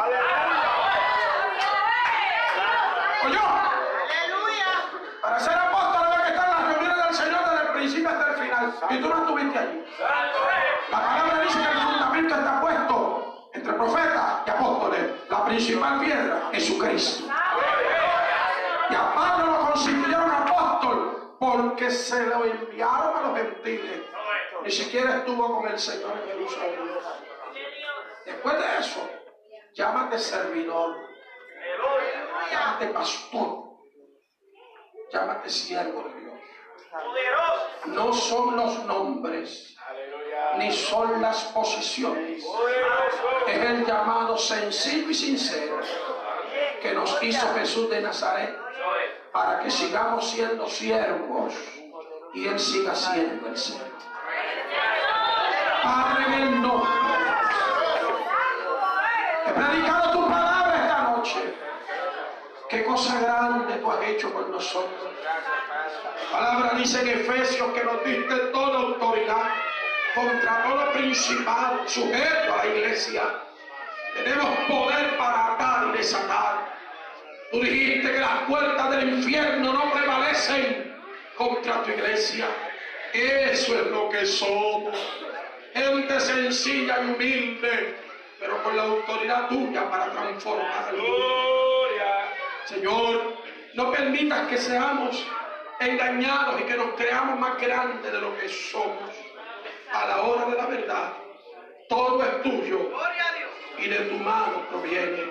Oye, para ser apóstol debe que estar en las reuniones del Señor desde el principio hasta el final. Y tú no estuviste allí. La palabra dice que el fundamento está puesto entre profetas y apóstoles. La La principal piedra, Jesucristo. Y a Pablo lo constituyeron apóstol porque se lo enviaron a los gentiles. Ni siquiera estuvo con el Señor en Jerusalén. Después de eso, llámate servidor, llámate pastor, llámate siervo de Dios. No son los nombres, ni son las posiciones. Es el llamado sencillo y sincero que nos hizo Jesús de Nazaret para que sigamos siendo siervos y Él siga siendo el Señor. Padre, en el nombre, he predicado tu palabra esta noche. Qué cosa grande tú has hecho con nosotros. La palabra dice en Efesios que nos diste toda autoridad contra todo principal sujeto a la iglesia. Tenemos poder para atar y desatar. Tú dijiste que las puertas del infierno no prevalecen contra tu iglesia. Eso es lo que somos. Gente sencilla y humilde, pero con la autoridad tuya para transformar el mundo. Señor, no permitas que seamos engañados y que nos creamos más grandes de lo que somos. A la hora de la verdad, todo es tuyo y de tu mano proviene.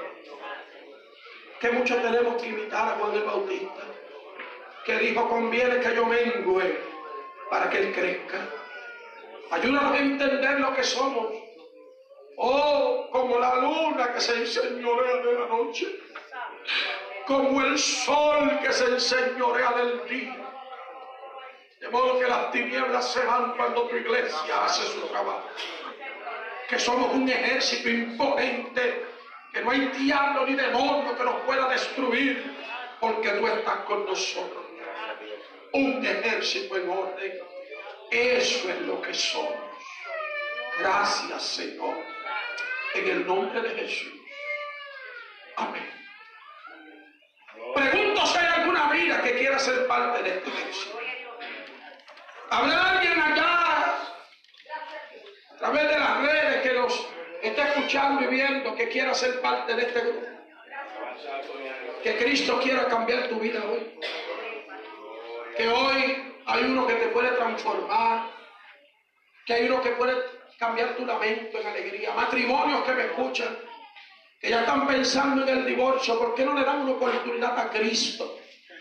Que mucho tenemos que imitar a Juan el Bautista, que dijo: conviene que yo mengüe para que Él crezca. Ayúdanos a entender lo que somos. Oh, como la luna que se enseñorea de la noche, como el sol que se enseñorea del día. De modo que las tinieblas se van cuando tu iglesia hace su trabajo. Que somos un ejército imponente, que no hay diablo ni demonio que nos pueda destruir, porque tú estás con nosotros. Un ejército en orden. Eso es lo que somos. Gracias, Señor. En el nombre de Jesús. Amén. Pregunto si hay alguna vida que quiera ser parte de esta iglesia. ¿Habrá alguien allá a través de las redes que nos está escuchando y viendo que quiera ser parte de este grupo? Que Cristo quiera cambiar tu vida hoy. Que hoy hay uno que te puede transformar. Que hay uno que puede cambiar tu lamento en alegría. Matrimonios que me escuchan, que ya están pensando en el divorcio. ¿Por qué no le dan una oportunidad a Cristo?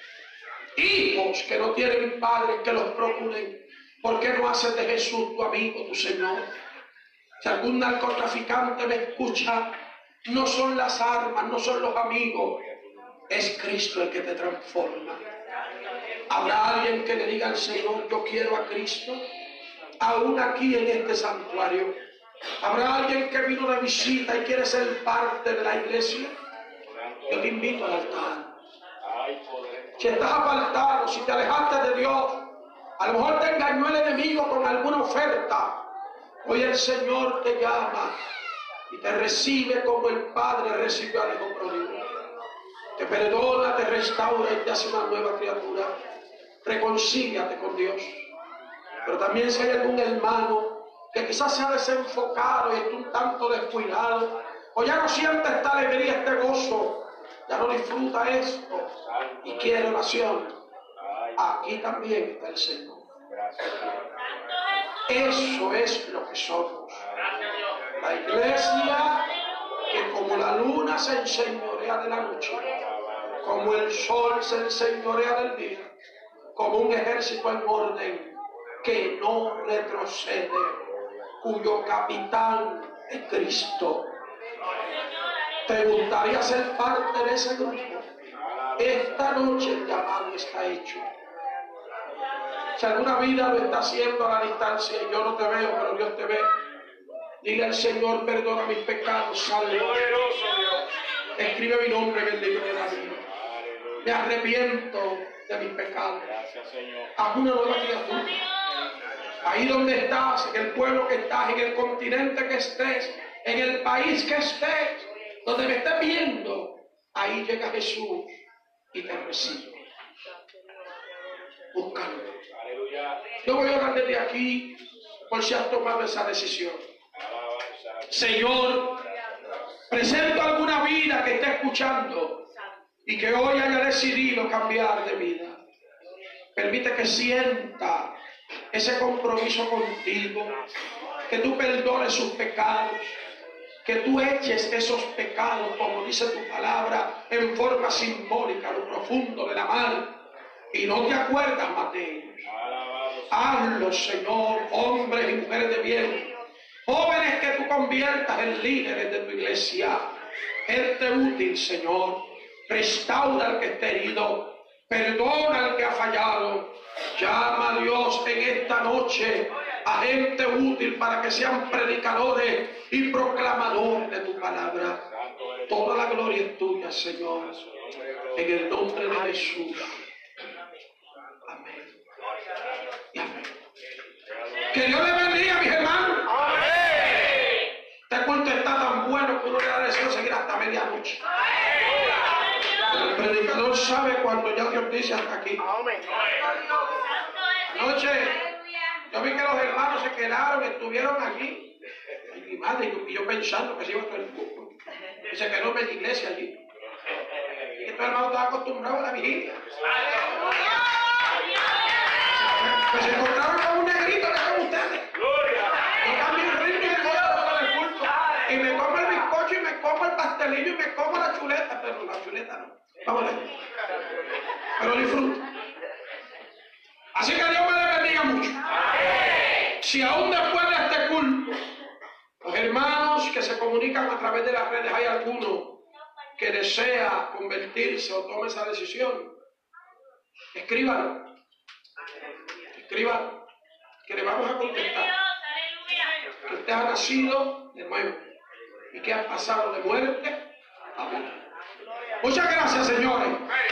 Hijos que no tienen padres que los procuren. ¿Por qué no haces de Jesús tu amigo, tu Señor? Si algún narcotraficante me escucha, no son las armas, no son los amigos. Es Cristo el que te transforma. ¿Habrá alguien que le diga al Señor: yo quiero a Cristo? Aún aquí en este santuario. ¿Habrá alguien que vino de visita y quiere ser parte de la iglesia? Yo te invito al altar. Si estás apartado, si te alejaste de Dios, a lo mejor te engañó el enemigo con alguna oferta, hoy el Señor te llama y te recibe como el Padre recibió al Hijo pródigo. Te perdona, te restaura y te hace una nueva criatura. Reconcíliate con Dios. Pero también si hay algún hermano que quizás se ha desenfocado y está un tanto descuidado, o ya no siente esta alegría, este gozo, ya no disfruta esto y quiere oración, aquí también está el Señor. Eso es lo que somos. La iglesia que como la luna se enseñorea de la noche, como el sol se enseñorea del día, como un ejército en orden que no retrocede, cuyo capitán es Cristo. ¿Te gustaría ser parte de ese grupo? Esta noche el llamado está hecho. Si alguna vida lo está haciendo a la distancia y yo no te veo, pero Dios te ve, dile al Señor: perdona mis pecados, salve. Escribe mi nombre en el libro de la vida. Me arrepiento de mis pecados. Haz una nueva criatura. Ahí donde estás, en el pueblo que estás, en el continente que estés, en el país que estés, donde me estés viendo, ahí llega Jesús y te recibe. Búscalo. Yo voy a orar desde aquí por si has tomado esa decisión. Señor, Presento alguna vida que esté escuchando y que hoy haya decidido cambiar de vida. Permite que sienta ese compromiso contigo, que tú perdones sus pecados, que tú eches esos pecados, como dice tu palabra, en forma simbólica, a lo profundo de la mar. Y no te acuerdas, Mateo. Hazlo, Señor, hombres y mujeres de bien. Jóvenes que tú conviertas en líderes de tu iglesia. Gente útil, Señor. Restaura al que esté herido. Perdona al que ha fallado. Llama a Dios en esta noche a gente útil para que sean predicadores y proclamadores de tu palabra. Toda la gloria es tuya, Señor. En el nombre de Jesús. Amén. Y amén. Que Dios le bendiga, mis hermanos. Este culto está tan bueno que uno le da deseo seguir hasta medianoche. El predicador sabe cuando ya Dios dice hasta aquí. Anoche yo vi que los hermanos se quedaron, estuvieron aquí. Ay, mi madre, y yo pensando que se iba todo el mundo. Y se quedó en la iglesia allí. Y estos hermanos estaban acostumbrados a la vigilia. Pues se encontraron con un negrito que son ustedes. Yo cambié el ritmo y el gozo para el culto. Y me como el bizcocho y me como el pastelillo y me como la chuleta. Pero la chuleta no. Vamos a ver. Pero disfruto. Así que Dios me le bendiga mucho. Si aún después de este culto, los hermanos que se comunican a través de las redes, hay alguno que desea convertirse o tome esa decisión, escríbanlo. Escríbanlo. Que le vamos a contestar. Que usted ha nacido de nuevo y que ha pasado de muerte a vida. Muchas gracias, señores.